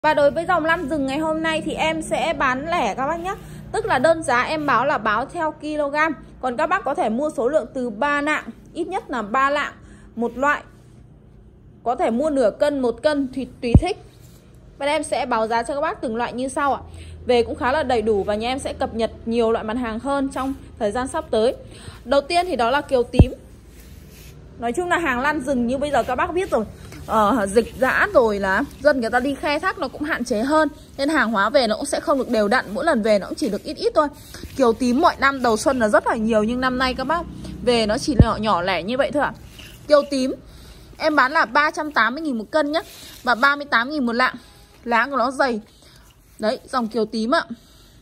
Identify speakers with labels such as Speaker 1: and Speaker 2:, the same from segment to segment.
Speaker 1: Và đối với dòng lăn rừng ngày hôm nay thì em sẽ bán lẻ các bác nhé. Tức là đơn giá em báo là báo theo kg. Còn các bác có thể mua số lượng từ 3 lạng, ít nhất là 3 lạng một loại. Có thể mua nửa cân, 1 cân tùy thích. Và em sẽ báo giá cho các bác từng loại như sau ạ. Về cũng khá là đầy đủ và nhà em sẽ cập nhật nhiều loại mặt hàng hơn trong thời gian sắp tới. Đầu tiên thì đó là kiều tím. Nói chung là hàng lăn rừng như bây giờ các bác biết rồi, dịch dã rồi là dân người ta đi khai thác nó cũng hạn chế hơn, nên hàng hóa về nó cũng sẽ không được đều đặn, mỗi lần về nó cũng chỉ được ít ít thôi. Kiều tím mọi năm đầu xuân là rất là nhiều, nhưng năm nay các bác về nó chỉ nhỏ nhỏ lẻ như vậy thôi ạ. Kiều tím em bán là 380.000 một cân nhé, và 38.000 một lạng. Lá của nó dày. Đấy, dòng kiều tím ạ,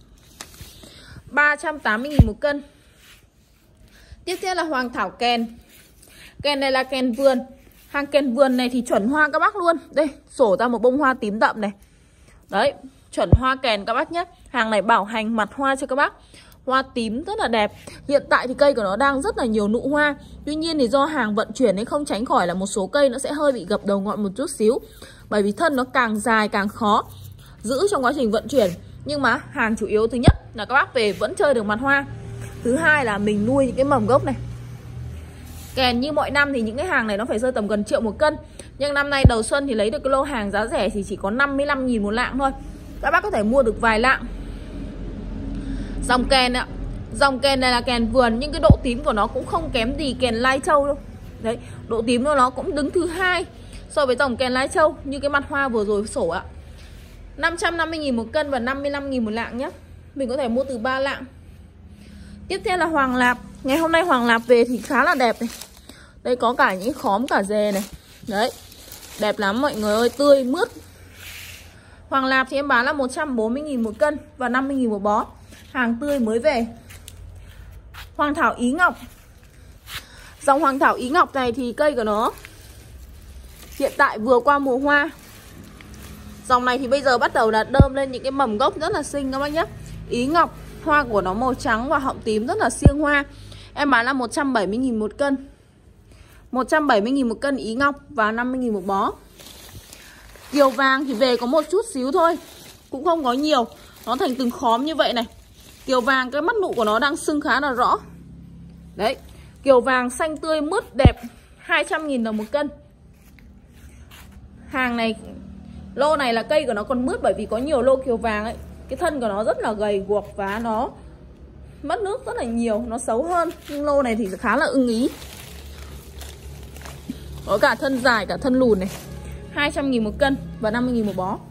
Speaker 1: 380.000 một cân. Tiếp theo là hoàng thảo kèn. Kèn này là kèn vườn. Hàng kèn vườn này thì chuẩn hoa các bác luôn. Đây, sổ ra một bông hoa tím đậm này. Đấy, chuẩn hoa kèn các bác nhé. Hàng này bảo hành mặt hoa cho các bác. Hoa tím rất là đẹp. Hiện tại thì cây của nó đang rất là nhiều nụ hoa. Tuy nhiên thì do hàng vận chuyển nên không tránh khỏi là một số cây nó sẽ hơi bị gập đầu ngọn một chút xíu. Bởi vì thân nó càng dài càng khó giữ trong quá trình vận chuyển. Nhưng mà hàng chủ yếu thứ nhất là các bác về vẫn chơi được mặt hoa. Thứ hai là mình nuôi những cái mầm gốc này. Kèn như mọi năm thì những cái hàng này nó phải rơi tầm gần triệu một cân. Nhưng năm nay đầu xuân thì lấy được cái lô hàng giá rẻ thì chỉ có 55.000 một lạng thôi. Các bác có thể mua được vài lạng. Dòng kèn ạ. Dòng kèn này là kèn vườn, nhưng cái độ tím của nó cũng không kém gì kèn Lai Châu đâu. Đấy, độ tím của nó cũng đứng thứ 2 so với dòng kèn Lai Châu như cái mặt hoa vừa rồi sổ ạ. 550.000 một cân và 55.000 một lạng nhé. Mình có thể mua từ 3 lạng. Tiếp theo là hoàng lạp. Ngày hôm nay hoàng lạp về thì khá là đẹp này. Đây có cả những khóm cả dề này. Đấy, đẹp lắm mọi người ơi, tươi mướt. Hoàng lạp thì em bán là 140.000 một cân và 50.000 một bó. Hàng tươi mới về. Hoàng thảo Ý Ngọc. Dòng hoàng thảo Ý Ngọc này thì cây của nó hiện tại vừa qua mùa hoa. Dòng này thì bây giờ bắt đầu là đơm lên những cái mầm gốc rất là xinh các bác nhé. Ý Ngọc, hoa của nó màu trắng và họng tím rất là siêng hoa. Em bán là 170.000 một cân. 170.000 một cân Ý Ngọc và 50.000 một bó. Kiều vàng thì về có một chút xíu thôi, cũng không có nhiều. Nó thành từng khóm như vậy này. Kiều vàng cái mắt nụ của nó đang sưng khá là rõ. Đấy, kiều vàng xanh tươi mướt đẹp, 200.000 đồng một cân. Hàng này, lô này là cây của nó còn mướt, bởi vì có nhiều lô kiều vàng ấy, cái thân của nó rất là gầy guộc và nó mất nước rất là nhiều, nó xấu hơn. Nhưng lô này thì khá là ưng ý. Có cả thân dài cả thân lùn này. 200.000 một cân và 50.000 một bó.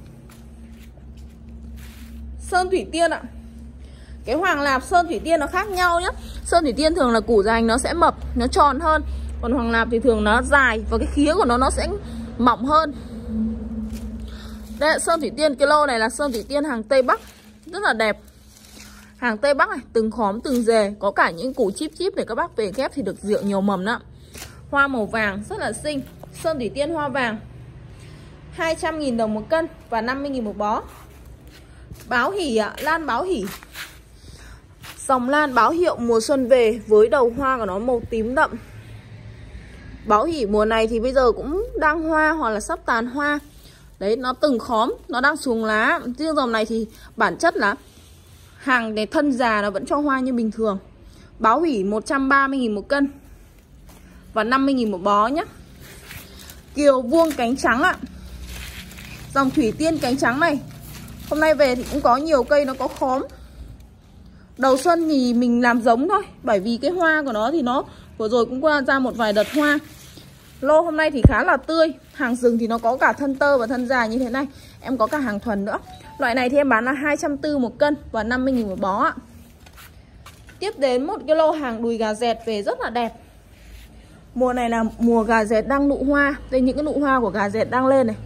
Speaker 1: Sơn Thủy Tiên ạ. Cái hoàng lạp Sơn Thủy Tiên nó khác nhau nhá. Sơn Thủy Tiên thường là củ dành nó sẽ mập, nó tròn hơn. Còn hoàng lạp thì thường nó dài và cái khía của nó sẽ mỏng hơn. Đây là Sơn Thủy Tiên, cái lô này là Sơn Thủy Tiên hàng Tây Bắc, rất là đẹp. Hàng Tây Bắc này, từng khóm từng rề, có cả những củ chíp chíp để các bác về ghép thì được rượu nhiều mầm đó. Hoa màu vàng rất là xinh. Sơn Thủy Tiên hoa vàng 200.000 đồng một cân và 50.000 một bó. Báo hỷ ạ, lan báo hỷ. Dòng lan báo hiệu mùa xuân về với đầu hoa của nó màu tím đậm. Báo hỷ mùa này thì bây giờ cũng đang hoa hoặc là sắp tàn hoa. Đấy, nó từng khóm, nó đang xuống lá. Riêng dòng này thì bản chất là hàng để thân già nó vẫn cho hoa như bình thường. Báo hỷ 130.000 một cân và 50.000 một bó nhé. Kiều vuông cánh trắng ạ. Dòng Thủy Tiên cánh trắng này hôm nay về thì cũng có nhiều cây nó có khóm. Đầu xuân thì mình làm giống thôi, bởi vì cái hoa của nó thì nó vừa rồi cũng qua ra một vài đợt hoa. Lô hôm nay thì khá là tươi. Hàng rừng thì nó có cả thân tơ và thân dài như thế này. Em có cả hàng thuần nữa. Loại này thì em bán là 240 một cân và 50.000 một bó ạ. Tiếp đến một cái lô hàng đùi gà dẹt về rất là đẹp. Mùa này là mùa gà dẹt đang nụ hoa. Đây những cái nụ hoa của gà dẹt đang lên này.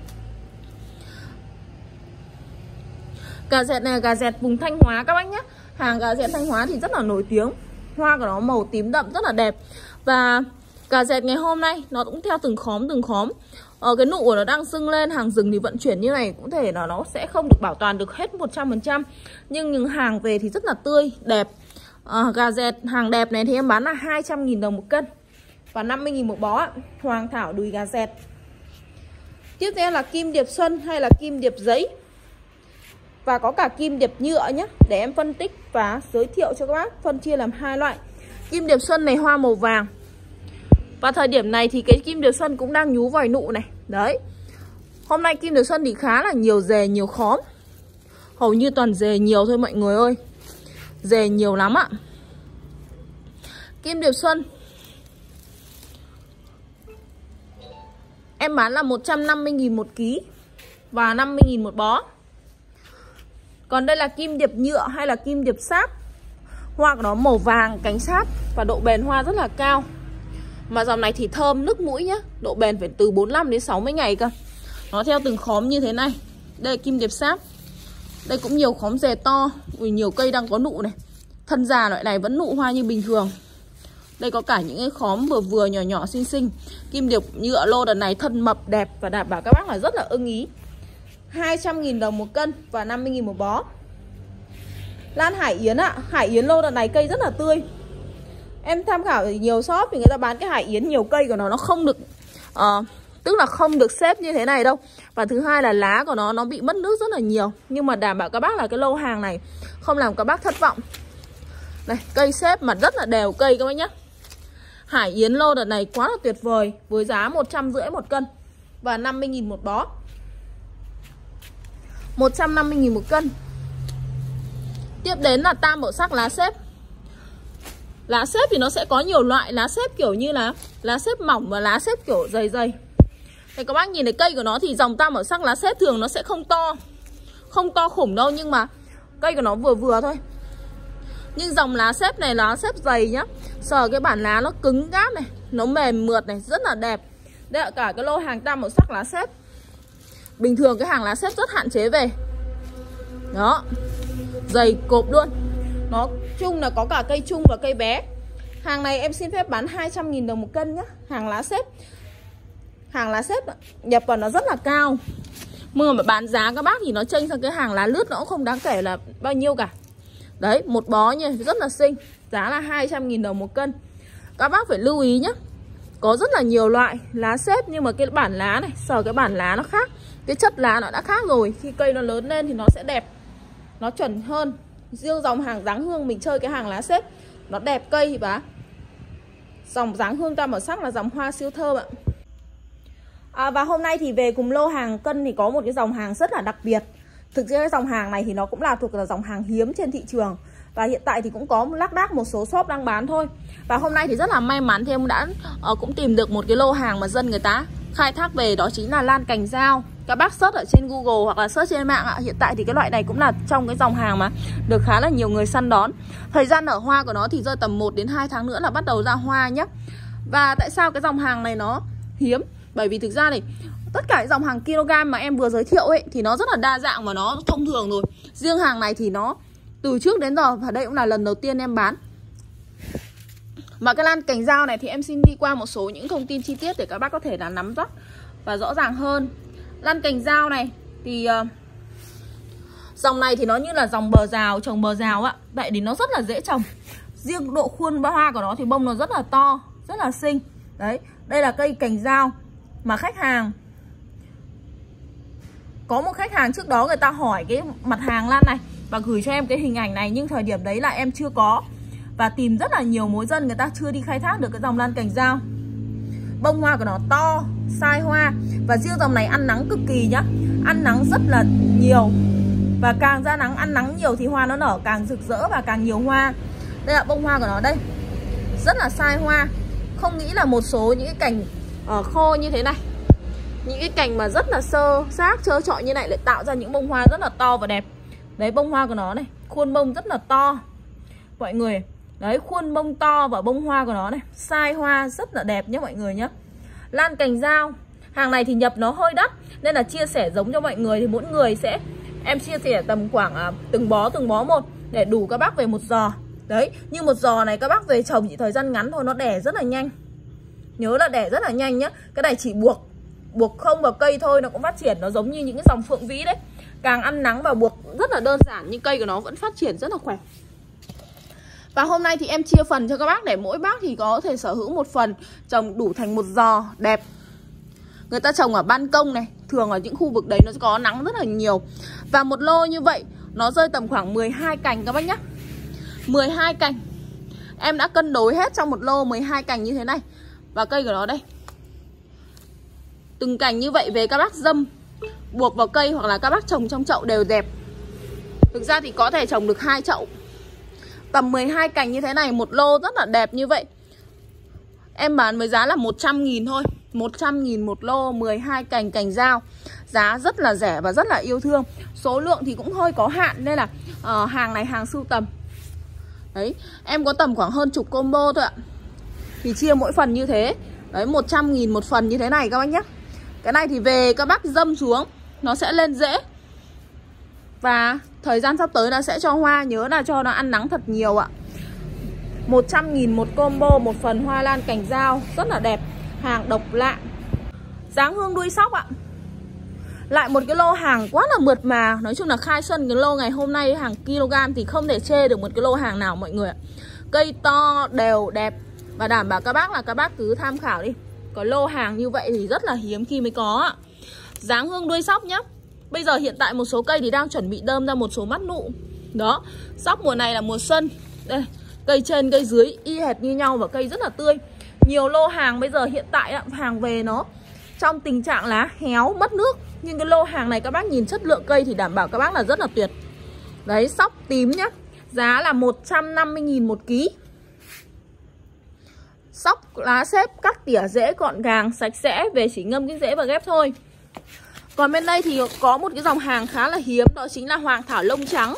Speaker 1: Gà dẹt này là gà dẹt vùng Thanh Hóa các bác nhé. Hàng gà dẹt Thanh Hóa thì rất là nổi tiếng. Hoa của nó màu tím đậm rất là đẹp. Và gà dẹt ngày hôm nay nó cũng theo từng khóm từng khóm. Cái nụ của nó đang sưng lên. Hàng rừng thì vận chuyển như này cũng thể là nó sẽ không được bảo toàn được hết 100%. Nhưng những hàng về thì rất là tươi, đẹp. Gà dẹt hàng đẹp này thì em bán là 200.000 đồng một cân và 50.000 một bó. Hoàng thảo đùi gà dẹt. Tiếp theo là kim điệp xuân hay là kim điệp giấy. Và có cả kim điệp nhựa nhé. Để em phân tích và giới thiệu cho các bác. Phân chia làm hai loại. Kim điệp xuân này hoa màu vàng. Và thời điểm này thì cái kim điệp xuân cũng đang nhú vòi nụ này. Đấy. Hôm nay kim điệp xuân thì khá là nhiều dề, nhiều khóm. Hầu như toàn dề nhiều thôi mọi người ơi. Dề nhiều lắm ạ. Kim điệp xuân em bán là 150.000 một ký và 50.000 một bó. Còn đây là kim điệp nhựa hay là kim điệp sáp. Hoa của nó màu vàng, cánh sáp và độ bền hoa rất là cao. Mà dòng này thì thơm nức mũi nhá. Độ bền phải từ 45 đến 60 ngày cơ. Nó theo từng khóm như thế này. Đây là kim điệp sáp. Đây cũng nhiều khóm rề to. Ui, nhiều cây đang có nụ này. Thân già loại này vẫn nụ hoa như bình thường. Đây có cả những cái khóm vừa vừa nhỏ nhỏ xinh xinh. Kim điệp nhựa lô đợt này thân mập đẹp và đảm bảo các bác là rất là ưng ý. 200.000 đồng một cân và 50.000 một bó. Lan Hải Yến ạ. Hải Yến lô đợt này cây rất là tươi. Em tham khảo nhiều shop thì người ta bán cái Hải Yến nhiều cây của nó không được tức là không được xếp như thế này đâu. Và thứ hai là lá của nó bị mất nước rất là nhiều. Nhưng mà đảm bảo các bác là cái lô hàng này không làm các bác thất vọng. Này, cây xếp mà rất là đều cây các bác nhé. Hải Yến lô đợt này quá là tuyệt vời. Với giá 150 một cân và 50.000 một bó. 150.000 một cân. Tiếp đến là tam màu sắc lá xếp. Lá xếp thì nó sẽ có nhiều loại. Lá xếp kiểu như là lá xếp mỏng và lá xếp kiểu dày dày. Thì các bác nhìn thấy cây của nó thì dòng tam màu sắc lá xếp thường nó sẽ không to. Không to khủng đâu, nhưng mà cây của nó vừa vừa thôi. Nhưng dòng lá xếp này lá xếp dày nhá. Sờ cái bản lá nó cứng cáp này, nó mềm mượt này, rất là đẹp. Đây là cả cái lô hàng tam màu sắc lá xếp. Bình thường cái hàng lá xếp rất hạn chế về. Đó. Dày cộp luôn. Nó chung là có cả cây chung và cây bé. Hàng này em xin phép bán 200.000 đồng một cân nhá. Hàng lá xếp. Hàng lá xếp nhập vào nó rất là cao. Mà bán giá các bác thì nó chênh sang cái hàng lá lướt nó cũng không đáng kể là bao nhiêu cả. Đấy, một bó nha, rất là xinh. Giá là 200.000 đồng một cân. Các bác phải lưu ý nhé. Có rất là nhiều loại lá xếp, nhưng mà cái bản lá này, sờ cái bản lá nó khác. Cái chất lá nó đã khác rồi. Khi cây nó lớn lên thì nó sẽ đẹp, nó chuẩn hơn. Riêng dòng hàng Giáng Hương mình chơi cái hàng lá xếp nó đẹp cây và dòng Giáng Hương tam màu sắc là dòng hoa siêu thơm ạ. Và hôm nay thì về cùng lô hàng cân thì có một cái dòng hàng rất là đặc biệt. Thực ra cái dòng hàng này thì nó cũng là thuộc là dòng hàng hiếm trên thị trường. Và hiện tại thì cũng có lác đác một số shop đang bán thôi. Và hôm nay thì rất là may mắn thì em đã cũng tìm được một cái lô hàng mà dân người ta khai thác về, đó chính là lan cành dao. Các bác search ở trên Google hoặc là search trên mạng ạ. Hiện tại thì cái loại này cũng là trong cái dòng hàng mà được khá là nhiều người săn đón. Thời gian nở hoa của nó thì rơi tầm 1 đến 2 tháng nữa là bắt đầu ra hoa nhé. Và tại sao cái dòng hàng này nó hiếm? Bởi vì thực ra này, tất cả cái dòng hàng kg mà em vừa giới thiệu ấy thì nó rất là đa dạng và nó thông thường rồi. Riêng hàng này thì nó từ trước đến giờ, và đây cũng là lần đầu tiên em bán. Và cái lan cành dao này thì em xin đi qua một số những thông tin chi tiết để các bác có thể là nắm bắt và rõ ràng hơn. Lan cành dao này thì dòng này thì nó như là dòng bờ rào, trồng bờ rào ạ. Vậy thì nó rất là dễ trồng. Riêng độ khuôn hoa của nó thì bông nó rất là to, rất là xinh. Đấy, đây là cây cành dao mà khách hàng, có một khách hàng trước đó người ta hỏi cái mặt hàng lan này và gửi cho em cái hình ảnh này, nhưng thời điểm đấy là em chưa có. Và tìm rất là nhiều mối dân người ta chưa đi khai thác được cái dòng lan cành dao. Bông hoa của nó to, sai hoa. Và riêng dòng này ăn nắng cực kỳ nhá. Ăn nắng rất là nhiều. Và càng ra nắng, ăn nắng nhiều thì hoa nó nở càng rực rỡ và càng nhiều hoa. Đây là bông hoa của nó đây. Rất là sai hoa. Không nghĩ là một số những cái cành khô như thế này, những cái cành mà rất là sơ xác trơ trọi như này lại tạo ra những bông hoa rất là to và đẹp. Đấy, bông hoa của nó này, khuôn bông rất là to mọi người. Đấy, khuôn bông to và bông hoa của nó này, sai hoa rất là đẹp nhé mọi người nhé. Lan cành dao, hàng này thì nhập nó hơi đắt nên là chia sẻ giống cho mọi người thì mỗi người sẽ, em chia sẻ tầm khoảng từng bó một để đủ các bác về một giò. Đấy, như một giò này các bác về trồng chỉ thời gian ngắn thôi, nó đẻ rất là nhanh. Nhớ là đẻ rất là nhanh nhá. Cái này chỉ buộc không vào cây thôi nó cũng phát triển, nó giống như những cái dòng phượng vĩ đấy. Càng ăn nắng và buộc rất là đơn giản nhưng cây của nó vẫn phát triển rất là khỏe. Và hôm nay thì em chia phần cho các bác để mỗi bác thì có thể sở hữu một phần trồng đủ thành một giò đẹp. người ta trồng ở ban công này. Thường ở những khu vực đấy nó có nắng rất là nhiều. Và một lô như vậy nó rơi tầm khoảng 12 cành các bác nhé. 12 cành. Em đã cân đối hết trong một lô 12 cành như thế này. Và cây của nó đây. Từng cành như vậy về các bác dâm buộc vào cây hoặc là các bác trồng trong chậu đều đẹp. Thực ra thì có thể trồng được 2 chậu. Tầm 12 cành như thế này, một lô rất là đẹp như vậy. Em bán với giá là 100.000 thôi. 100.000 một lô, 12 cành cành dao. Giá rất là rẻ và rất là yêu thương. Số lượng thì cũng hơi có hạn nên là hàng này hàng sưu tầm. Đấy, em có tầm khoảng hơn chục combo thôi ạ. Thì chia mỗi phần như thế. Đấy, 100.000 một phần như thế này các bác nhé. Cái này thì về các bác dâm xuống nó sẽ lên rễ. Và thời gian sắp tới nó sẽ cho hoa. Nhớ là cho nó ăn nắng thật nhiều ạ. 100.000 một combo, một phần hoa lan cành dao. Rất là đẹp. Hàng độc lạ. Dáng hương đuôi sóc ạ. Lại một cái lô hàng quá là mượt mà. Nói chung là khai xuân cái lô ngày hôm nay hàng kg thì không thể chê được một cái lô hàng nào mọi người ạ. Cây to, đều, đẹp. Và đảm bảo các bác là các bác cứ tham khảo đi. Có lô hàng như vậy thì rất là hiếm khi mới có ạ. Dáng hương đuôi sóc nhá. Bây giờ hiện tại một số cây thì đang chuẩn bị đơm ra một số mắt nụ. Đó, sóc mùa này là mùa xuân. Đây, cây trên cây dưới y hệt như nhau và cây rất là tươi. Nhiều lô hàng bây giờ hiện tại hàng về nó trong tình trạng lá héo mất nước. Nhưng cái lô hàng này các bác nhìn chất lượng cây thì đảm bảo các bác là rất là tuyệt. Đấy, sóc tím nhá. Giá là 150.000 một ký. Sóc lá xếp cắt tỉa rễ gọn gàng, sạch sẽ. Về chỉ ngâm cái rễ và ghép thôi. Còn bên đây thì có một cái dòng hàng khá là hiếm. Đó chính là hoàng thảo lông trắng.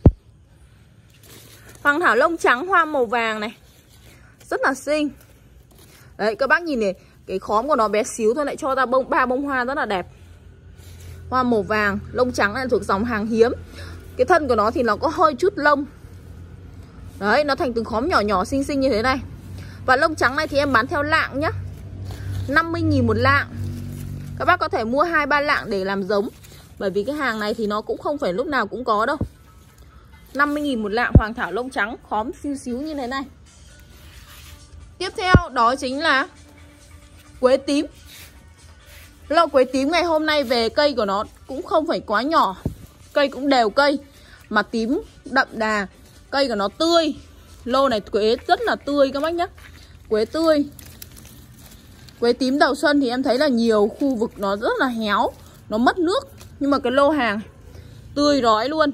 Speaker 1: Hoàng thảo lông trắng hoa màu vàng này. Rất là xinh. Đấy, các bác nhìn này, cái khóm của nó bé xíu thôi lại cho ra ba bông hoa rất là đẹp. Hoa màu vàng, lông trắng này thuộc dòng hàng hiếm. Cái thân của nó thì nó có hơi chút lông. Đấy, nó thành từng khóm nhỏ nhỏ xinh xinh như thế này. Và lông trắng này thì em bán theo lạng nhá. 50.000 một lạng. Các bác có thể mua 2-3 lạng để làm giống. Bởi vì cái hàng này thì nó cũng không phải lúc nào cũng có đâu. 50.000 một lạng hoàng thảo lông trắng, khóm xíu xíu như thế này. Tiếp theo đó chính là quế tím. Lô quế tím ngày hôm nay về cây của nó cũng không phải quá nhỏ. Cây cũng đều cây. Mà tím đậm đà. Cây của nó tươi. Lô này quế rất là tươi các bác nhé. Quế tươi. Quế tím đầu xuân thì em thấy là nhiều khu vực nó rất là héo. Nó mất nước. Nhưng mà cái lô hàng tươi rói luôn.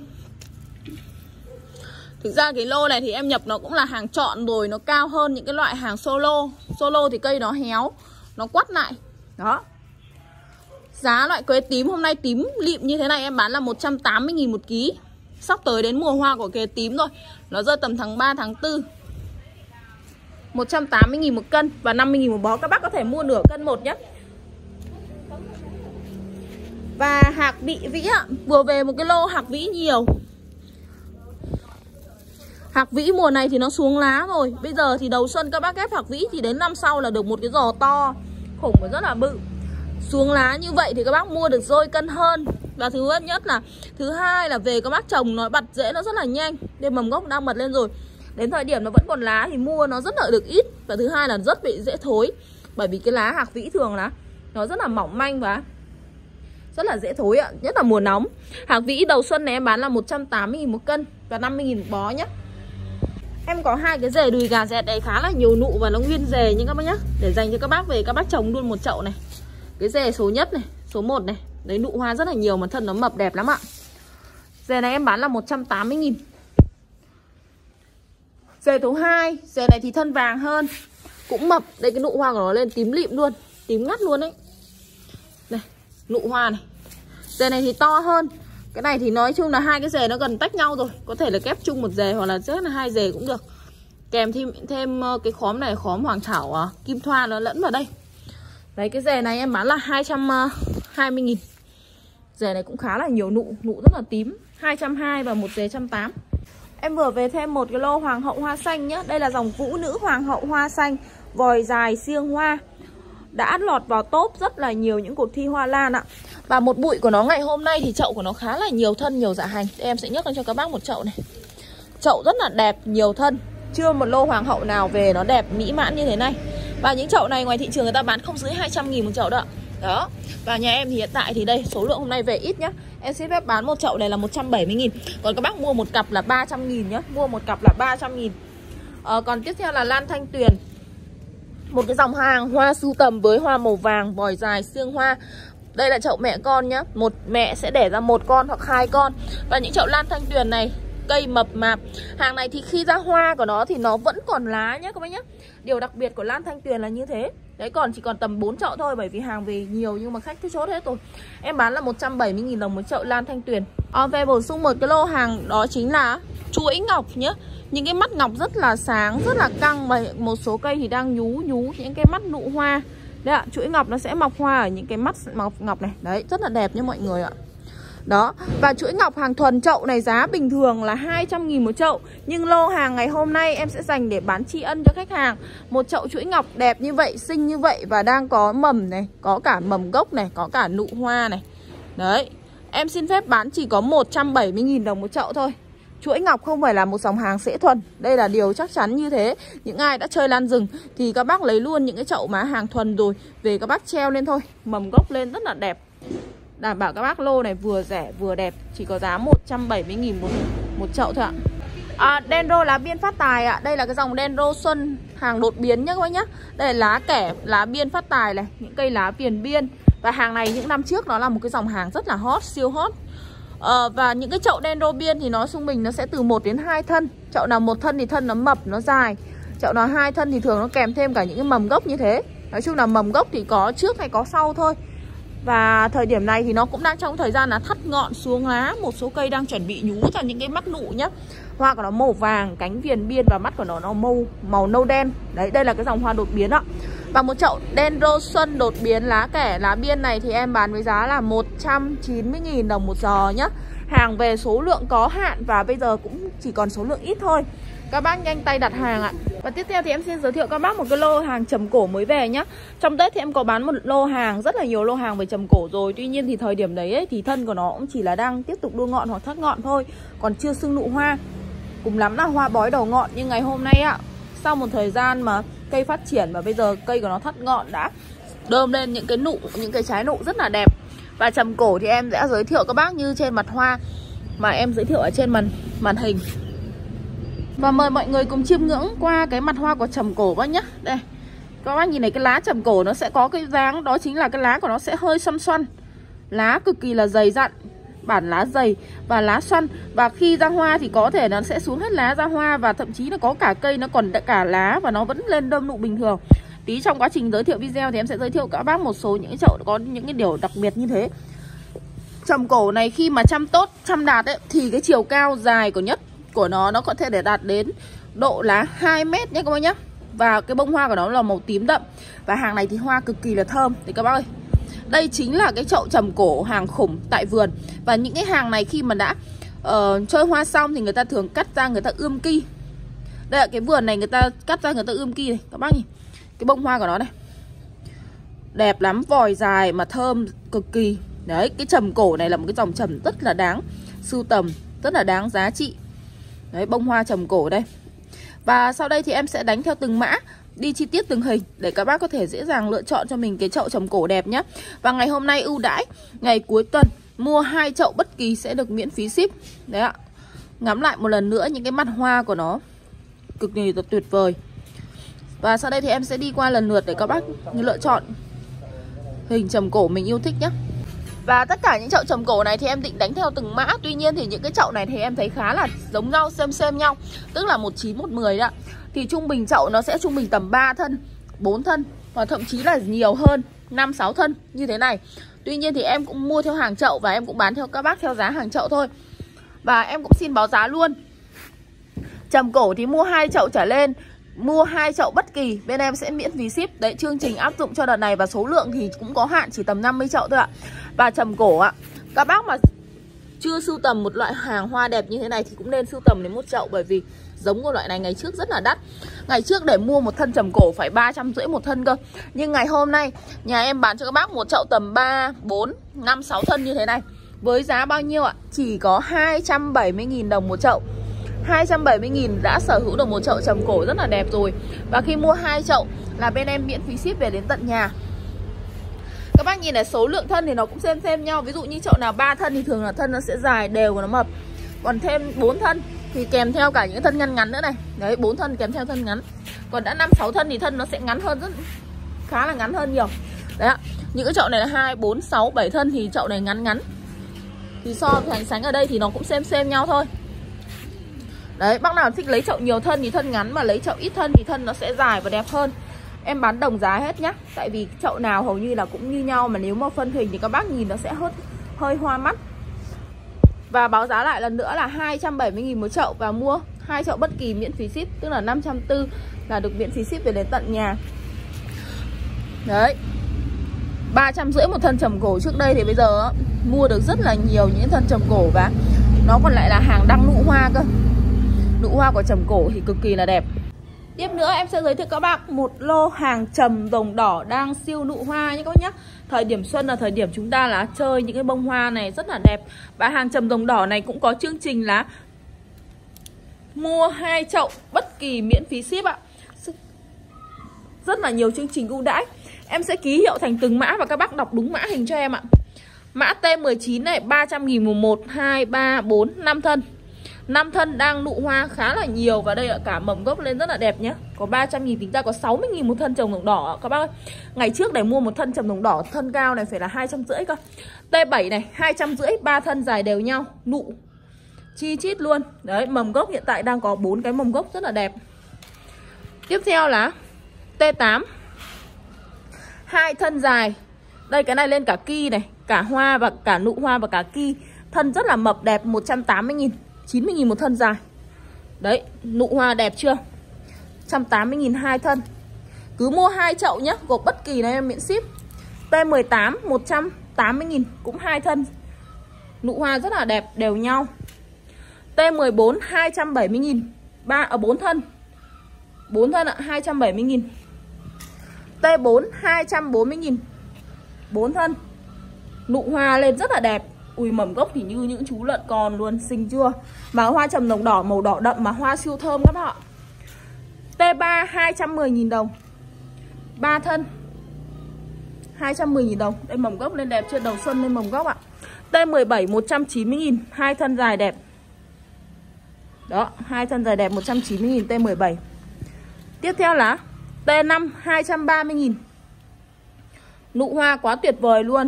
Speaker 1: Thực ra cái lô này thì em nhập nó cũng là hàng chọn rồi. Nó cao hơn những cái loại hàng solo. Solo thì cây nó héo, nó quắt lại. Đó. Giá loại quế tím hôm nay tím lịm như thế này em bán là 180.000 một ký. Sắp tới đến mùa hoa của quế tím rồi. Nó rơi tầm tháng 3, tháng 4. 180.000 một cân và 50.000 một bó. Các bác có thể mua nửa cân một nhé. Và hạc bị vĩ ạ. Vừa về một cái lô hạc vĩ nhiều. Hạc vĩ mùa này thì nó xuống lá rồi. Bây giờ thì đầu xuân các bác ghép hạc vĩ thì đến năm sau là được một cái giò to khủng và rất là bự. Xuống lá như vậy thì các bác mua được dôi cân hơn. Và thứ hai là về các bác trồng nó bật rễ nó rất là nhanh. Đây mầm gốc đang bật lên rồi. Đến thời điểm nó vẫn còn lá thì mua nó rất là được ít. Và thứ hai là rất bị dễ thối. Bởi vì cái lá hạc vĩ thường là nó rất là mỏng manh và rất là dễ thối ạ. Nhất là mùa nóng. Hạc vĩ đầu xuân này em bán là 180.000 một cân và 50.000 một bó nhé. Em có hai cái rể đùi gà dẹt này khá là nhiều nụ và nó nguyên rể nha các bác nhé. Để dành cho các bác về các bác trồng luôn một chậu này. Cái rể số nhất này, số 1 này. Đấy nụ hoa rất là nhiều mà thân nó mập đẹp lắm ạ. Rể này em bán là 180.000. Rể thứ hai, rể này thì thân vàng hơn. Cũng mập, đây cái nụ hoa của nó lên tím lịm luôn. Tím ngắt luôn đấy. Đây, nụ hoa này. Rể này thì to hơn. Cái này thì nói chung là hai cái rể nó gần tách nhau rồi. Có thể là kép chung một rể hoặc là rất là hai rể cũng được. Kèm thêm cái khóm này, khóm hoàng thảo kim thoa nó lẫn vào đây. Đấy cái rể này em bán là 220.000. Rể này cũng khá là nhiều nụ, nụ rất là tím. 220 và một rể 180. Em vừa về thêm một cái lô hoàng hậu hoa xanh nhá. Đây là dòng vũ nữ hoàng hậu hoa xanh. Vòi dài siêng hoa. Đã lọt vào top rất là nhiều những cuộc thi hoa lan ạ. Và một bụi của nó ngày hôm nay thì chậu của nó khá là nhiều thân, nhiều dạ hành. Em sẽ nhấc lên cho các bác một chậu này. Chậu rất là đẹp, nhiều thân. Chưa một lô hoàng hậu nào về nó đẹp, mỹ mãn như thế này. Và những chậu này ngoài thị trường người ta bán không dưới 200.000 một chậu đâu ạ. Đó. Và nhà em thì hiện tại thì đây, số lượng hôm nay về ít nhá. Em xin phép bán một chậu này là 170.000. Còn các bác mua một cặp là 300.000 nhá. Mua một cặp là 300.000. Còn tiếp theo là lan thanh tuyền. Một cái dòng hàng hoa sưu tầm với hoa màu vàng, vòi dài, xương hoa. Đây là chậu mẹ con nhá. Một mẹ sẽ đẻ ra một con hoặc 2 con. Và những chậu lan thanh tuyền này cây mập mạp. Hàng này thì khi ra hoa của nó thì nó vẫn còn lá nhé các bác nhé. Điều đặc biệt của lan thanh tuyền là như thế. Đấy, còn chỉ còn tầm 4 chậu thôi, bởi vì hàng về nhiều nhưng mà khách cứ chốt hết rồi. Em bán là 170.000 đồng một chậu lan thanh tuyền. Về bổ sung một cái lô hàng đó chính là chuỗi ngọc nhé. Những cái mắt ngọc rất là sáng, rất là căng. Và một số cây thì đang nhú những cái mắt nụ hoa. Đấy ạ, chuỗi ngọc nó sẽ mọc hoa ở những cái mắt ngọc này. Đấy, rất là đẹp nhé mọi người ạ. Đó, và chuỗi ngọc hàng thuần chậu này giá bình thường là 200.000 một chậu. Nhưng lô hàng ngày hôm nay em sẽ dành để bán tri ân cho khách hàng. Một chậu chuỗi ngọc đẹp như vậy, xinh như vậy và đang có mầm này, có cả mầm gốc này, có cả nụ hoa này. Đấy, em xin phép bán chỉ có 170.000 đồng một chậu thôi. Chuỗi ngọc không phải là một dòng hàng sễ thuần. Đây là điều chắc chắn như thế. Những ai đã chơi lan rừng thì các bác lấy luôn những cái chậu má hàng thuần rồi về các bác treo lên thôi. Mầm gốc lên rất là đẹp. Đảm bảo các bác lô này vừa rẻ vừa đẹp. Chỉ có giá 170.000 một chậu thôi ạ. Dendro lá biên phát tài ạ. Đây là cái dòng Dendro xuân hàng đột biến nhé các bác nhé. Đây là lá kẻ, lá biên phát tài này. Những cây lá viền biên. Và hàng này những năm trước nó là một cái dòng hàng rất là hot, siêu hot. Và những cái chậu Dendro biên thì nó trung bình nó sẽ từ 1 đến 2 thân. Chậu nào 1 thân thì thân nó mập, nó dài. Chậu nào 2 thân thì thường nó kèm thêm cả những cái mầm gốc như thế. Nói chung là mầm gốc thì có trước hay có sau thôi. Và thời điểm này thì nó cũng đang trong thời gian là thắt ngọn xuống lá. Một số cây đang chuẩn bị nhú ra những cái mắt nụ nhá. Hoa của nó màu vàng, cánh viền biên và mắt của nó màu nâu đen. Đấy, đây là cái dòng hoa đột biến ạ. Và một chậu Dendro xuân đột biến lá kẻ, lá biên này thì em bán với giá là 190.000 đồng một giò nhá. Hàng về số lượng có hạn và bây giờ cũng chỉ còn số lượng ít thôi. Các bác nhanh tay đặt hàng ạ. Và tiếp theo thì em xin giới thiệu các bác một cái lô hàng trầm cổ mới về nhá. Trong Tết thì em có bán một lô hàng, rất là nhiều lô hàng về trầm cổ rồi. Tuy nhiên thì thời điểm đấy ấy, thì thân của nó cũng chỉ là đang tiếp tục đua ngọn hoặc thắt ngọn thôi. Còn chưa sưng nụ hoa. Cùng lắm là hoa bói đầu ngọn. Nhưng ngày hôm nay ạ, sau một thời gian mà cây phát triển và bây giờ cây của nó thắt ngọn đã đơm lên những cái nụ, những cái trái nụ rất là đẹp. Và trầm cổ thì em sẽ giới thiệu các bác như trên mặt hoa mà em giới thiệu ở trên màn hình. Và mời mọi người cùng chiêm ngưỡng qua cái mặt hoa của trầm cổ bác nhé. Đây, các bác nhìn này, cái lá trầm cổ nó sẽ có cái dáng, đó chính là cái lá của nó sẽ hơi xoăn xoăn. Lá cực kỳ là dày dặn, bản lá dày và lá xoăn. Và khi ra hoa thì có thể nó sẽ xuống hết lá ra hoa. Và thậm chí là có cả cây nó còn cả lá và nó vẫn lên đơm nụ bình thường. Tí trong quá trình giới thiệu video thì em sẽ giới thiệu các bác một số những cái chậu có những cái điều đặc biệt như thế. Trầm cổ này khi mà chăm tốt, chăm đạt ấy, thì cái chiều cao dài của nó có thể để đạt đến độ là 2 mét nhé các bác nhé. Và cái bông hoa của nó là màu tím đậm. Và hàng này thì hoa cực kỳ là thơm. Thì các bác ơi, đây chính là cái chậu trầm cổ hàng khủng tại vườn. Và những cái hàng này khi mà đã chơi hoa xong thì người ta thường cắt ra, người ta ươm ki. Đây là cái vườn này người ta cắt ra, người ta ươm ki này. Các bác nhìn cái bông hoa của nó này, đẹp lắm, vòi dài mà thơm cực kỳ. Đấy, cái trầm cổ này là một cái dòng trầm rất là đáng sưu tầm, rất là đáng giá trị. Đấy, bông hoa trầm cổ đây. Và sau đây thì em sẽ đánh theo từng mã, đi chi tiết từng hình để các bác có thể dễ dàng lựa chọn cho mình cái chậu trầm cổ đẹp nhé. Và ngày hôm nay ưu đãi, ngày cuối tuần mua 2 chậu bất kỳ sẽ được miễn phí ship. Đấy ạ. Ngắm lại một lần nữa những cái mặt hoa của nó cực kỳ tuyệt vời. Và sau đây thì em sẽ đi qua lần lượt để các bác lựa chọn hình trầm cổ mình yêu thích nhé. Và tất cả những chậu trầm cổ này thì em định đánh theo từng mã. Tuy nhiên thì những cái chậu này thì em thấy khá là giống nhau, xem nhau. Tức là 19, 10 đó. Thì trung bình chậu nó sẽ trung bình tầm 3 thân, 4 thân, và thậm chí là nhiều hơn 5, 6 thân như thế này. Tuy nhiên thì em cũng mua theo hàng chậu và em cũng bán theo các bác theo giá hàng chậu thôi. Và em cũng xin báo giá luôn. Trầm cổ thì mua 2 chậu trở lên, mua 2 chậu bất kỳ bên em sẽ miễn phí ship. Đấy, chương trình áp dụng cho đợt này và số lượng thì cũng có hạn, chỉ tầm 50 chậu thôi ạ. Và trầm cổ ạ, các bác mà chưa sưu tầm một loại hàng hoa đẹp như thế này thì cũng nên sưu tầm đến một chậu. Bởi vì giống của loại này ngày trước rất là đắt. Ngày trước để mua một thân trầm cổ phải 350 một thân cơ. Nhưng ngày hôm nay nhà em bán cho các bác một chậu tầm 3, 4, 5, 6 thân như thế này. Với giá bao nhiêu ạ? Chỉ có 270.000 đồng một chậu. 270.000 đã sở hữu được một chậu trầm cổ rất là đẹp rồi. Và khi mua 2 chậu là bên em miễn phí ship về đến tận nhà. Các bác nhìn này, số lượng thân thì nó cũng xem nhau. Ví dụ như chậu nào 3 thân thì thường là thân nó sẽ dài đều và nó mập. Còn thêm 4 thân thì kèm theo cả những thân ngắn ngắn nữa này. Đấy, 4 thân kèm theo thân ngắn. Còn đã 5-6 thân thì thân nó sẽ ngắn hơn, khá là ngắn hơn nhiều. Đấy ạ. Những cái chậu này là 2, 4, 6, 7 thân thì chậu này ngắn ngắn. Thì so sánh ở đây thì nó cũng xem nhau thôi. Đấy, bác nào thích lấy chậu nhiều thân thì thân ngắn, mà lấy chậu ít thân thì thân nó sẽ dài và đẹp hơn. Em bán đồng giá hết nhá. Tại vì chậu nào hầu như là cũng như nhau, mà nếu mà phân hình thì các bác nhìn nó sẽ hơi hoa mắt. Và báo giá lại lần nữa là 270.000 một chậu. Và mua 2 chậu bất kỳ miễn phí ship, tức là 540 là được miễn phí ship về đến tận nhà. Đấy, 350 một thân trầm cổ. Trước đây thì bây giờ mua được rất là nhiều những thân trầm cổ, và nó còn lại là hàng đăng nụ hoa cơ. Nụ hoa của trầm cổ thì cực kỳ là đẹp. Tiếp nữa em sẽ giới thiệu các bác một lô hàng trầm rồng đỏ đang siêu nụ hoa nhé các bác nhé. Thời điểm xuân là thời điểm chúng ta là chơi những cái bông hoa này rất là đẹp. Và hàng trầm rồng đỏ này cũng có chương trình là mua 2 chậu bất kỳ miễn phí ship ạ. Rất là nhiều chương trình ưu đãi. Em sẽ ký hiệu thành từng mã và các bác đọc đúng mã hình cho em ạ. Mã T19 này 300.000 mùng 1, 2, 3, 4, 5 thân. 5 thân đang nụ hoa khá là nhiều. Và đây là cả mầm gốc lên rất là đẹp nhé. Có 300.000, tính ra có 60.000 một thân trầm rồng đỏ các bác ơi. Ngày trước để mua một thân trầm rồng đỏ thân cao này phải là 250 cơ. T7 này 250, 3 thân dài đều nhau, nụ chi chít luôn. Đấy, mầm gốc hiện tại đang có 4 cái mầm gốc rất là đẹp. Tiếp theo là T8, 2 thân dài. Đây cái này lên cả ki này, cả hoa và cả nụ hoa và cả ki. Thân rất là mập đẹp, 180.000, 90.000 một thân dài. Đấy, nụ hoa đẹp chưa? 180.000 2 thân. Cứ mua 2 chậu nhé, gộp bất kỳ này em miễn ship. T18 180.000 cũng 2 thân. Nụ hoa rất là đẹp, đều nhau. T14 270.000 4 thân. 4 thân ạ, 270.000. T4 240.000 4 thân. Nụ hoa lên rất là đẹp. Ui, mầm gốc thì như những chú lợn con luôn, xinh chưa? Mà hoa trầm rồng đỏ màu đỏ đậm mà hoa siêu thơm các bạn ạ. T3 210.000 đồng 3 thân, 210.000 đồng. Đây mầm gốc lên đẹp chưa? Đầu xuân lên mầm gốc ạ. T17 190.000 2 thân dài đẹp. Đó, 2 thân dài đẹp 190.000 T17. Tiếp theo là T5 230.000. Nụ hoa quá tuyệt vời luôn.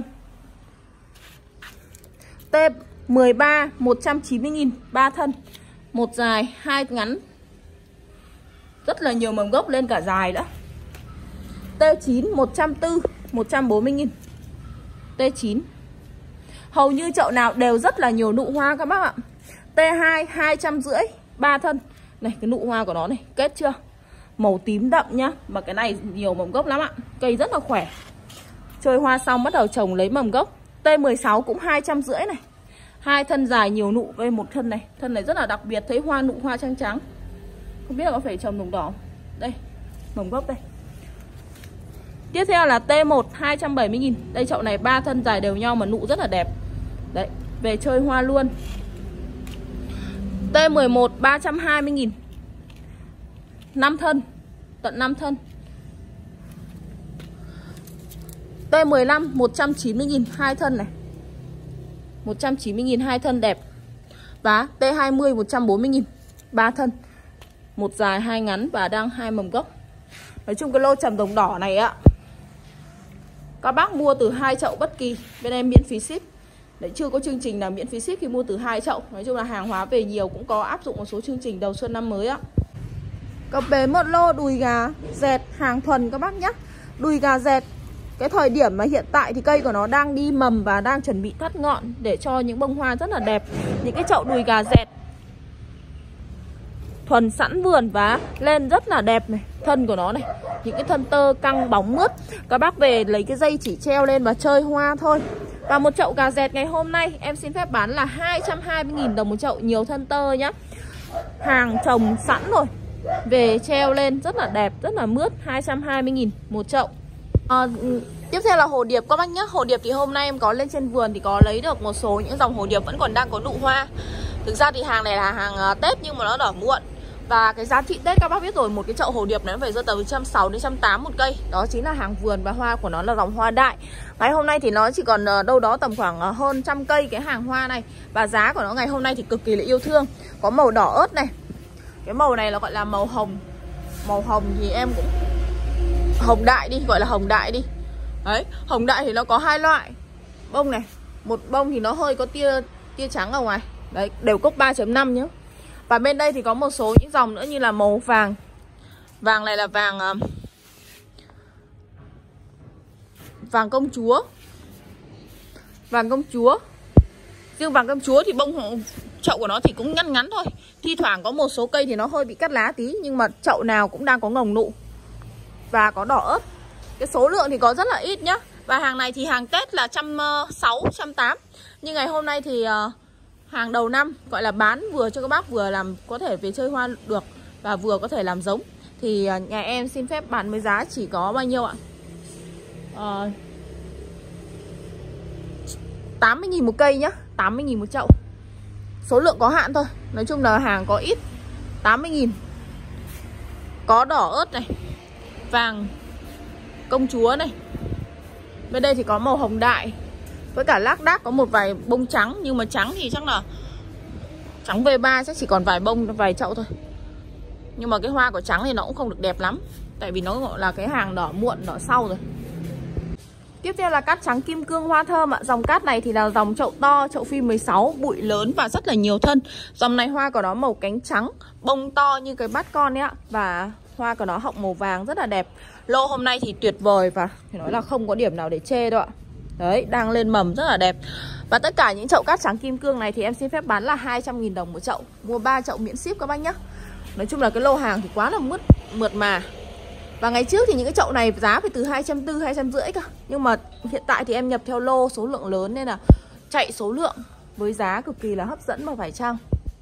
Speaker 1: T13 190.000 3 thân, 1 dài 2 ngắn. Rất là nhiều mầm gốc lên cả dài nữa. T9 140 140.000. T9. Hầu như chậu nào đều rất là nhiều nụ hoa các bác ạ. T2 250 3 thân. Này cái nụ hoa của nó này, kết chưa? Màu tím đậm nhá. Mà cái này nhiều mầm gốc lắm ạ. Cây rất là khỏe. Chơi hoa xong bắt đầu trồng lấy mầm gốc. T16 cũng 250 này. 2 thân dài nhiều nụ với một thân này. Thân này rất là đặc biệt, thấy hoa nụ hoa trắng trắng. Không biết là có phải trồng đồng đỏ. Đây, mầm gốc đây. Tiếp theo là T1 270.000. Đây chậu này 3 thân dài đều nhau mà nụ rất là đẹp. Đấy, về chơi hoa luôn. T11 320.000 5 thân, tận 5 thân. T15 190.000 2 thân này. 190.000 2 thân đẹp. Và T20 140.000 3 thân, 1 dài 2 ngắn và đang 2 mầm gốc. Nói chung cái lô trầm rồng đỏ này ạ, các bác mua từ 2 chậu bất kỳ, bên em miễn phí ship. Đấy, chưa có chương trình nào miễn phí ship khi mua từ 2 chậu. Nói chung là hàng hóa về nhiều cũng có áp dụng một số chương trình đầu xuân năm mới ạ. Cập bến một lô đùi gà dẹt hàng thuần các bác nhé. Đùi gà dẹt, cái thời điểm mà hiện tại thì cây của nó đang đi mầm và đang chuẩn bị thắt ngọn để cho những bông hoa rất là đẹp. Những cái chậu đùi gà dẹt thuần sẵn vườn và lên rất là đẹp này. Thân của nó này, những cái thân tơ căng bóng mướt. Các bác về lấy cái dây chỉ treo lên và chơi hoa thôi. Và một chậu gà dẹt ngày hôm nay em xin phép bán là 220.000 đồng một chậu, nhiều thân tơ nhá. Hàng trồng sẵn rồi, về treo lên rất là đẹp, rất là mướt. 220.000 một chậu. Tiếp theo là hồ điệp các bác nhé. Hồ điệp thì hôm nay em có lên trên vườn thì có lấy được một số những dòng hồ điệp vẫn còn đang có nụ hoa. Thực ra thì hàng này là hàng Tết nhưng mà nó nở muộn. Và cái giá trị Tết các bác biết rồi, một cái chậu hồ điệp này nó phải rơi tầm 160 đến 180 một cây. Đó chính là hàng vườn và hoa của nó là dòng hoa đại. Ngày hôm nay thì nó chỉ còn đâu đó tầm khoảng hơn 100 cây cái hàng hoa này. Và giá của nó ngày hôm nay thì cực kỳ là yêu thương. Có màu đỏ ớt này. Cái màu này nó gọi là màu hồng. Màu hồng thì em cũng hồng đại đi, gọi là hồng đại đi. Đấy, hồng đại thì nó có hai loại bông này. Một bông thì nó hơi có tia trắng ở ngoài. Đấy, đều cốc 3.5 nhá. Và bên đây thì có một số những dòng nữa như là màu vàng. Vàng này là vàng công chúa. Vàng công chúa. Riêng vàng công chúa thì bông chậu của nó thì cũng ngắn ngắn thôi. Thi thoảng có một số cây thì nó hơi bị cắt lá tí, nhưng mà chậu nào cũng đang có ngồng nụ. Và có đỏ ớt. Cái số lượng thì có rất là ít nhá. Và hàng này thì hàng Tết là 160, 180. Nhưng ngày hôm nay thì hàng đầu năm gọi là bán vừa cho các bác, vừa làm có thể về chơi hoa được và vừa có thể làm giống. Thì nhà em xin phép bán với giá chỉ có bao nhiêu ạ? 80.000 một cây nhá, 80.000 một chậu. Số lượng có hạn thôi, nói chung là hàng có ít. 80.000. Có đỏ ớt này, vàng công chúa này. Bên đây thì có màu hồng đại. Với cả lác đác có một vài bông trắng. Nhưng mà trắng thì chắc là trắng V3 chắc chỉ còn vài bông, vài chậu thôi. Nhưng mà cái hoa của trắng thì nó cũng không được đẹp lắm. Tại vì nó gọi là cái hàng đỏ muộn, đỏ sau rồi. Tiếp theo là cát trắng kim cương hoa thơm ạ. Dòng cát này thì là dòng chậu to, chậu phi 16, bụi lớn và rất là nhiều thân. Dòng này hoa của nó màu cánh trắng, bông to như cái bát con ấy ạ. Và hoa của nó họng màu vàng rất là đẹp. Lô hôm nay thì tuyệt vời và phải nói là không có điểm nào để chê đâu ạ. Đấy, đang lên mầm rất là đẹp. Và tất cả những chậu cát trắng kim cương này thì em xin phép bán là 200.000 đồng một chậu. Mua 3 chậu miễn ship các bác nhá. Nói chung là cái lô hàng thì quá là mượt mà. Và ngày trước thì những cái chậu này giá phải từ 240, 250 cơ. Nhưng mà hiện tại thì em nhập theo lô số lượng lớn nên là chạy số lượng với giá cực kỳ là hấp dẫn mà phải chăng.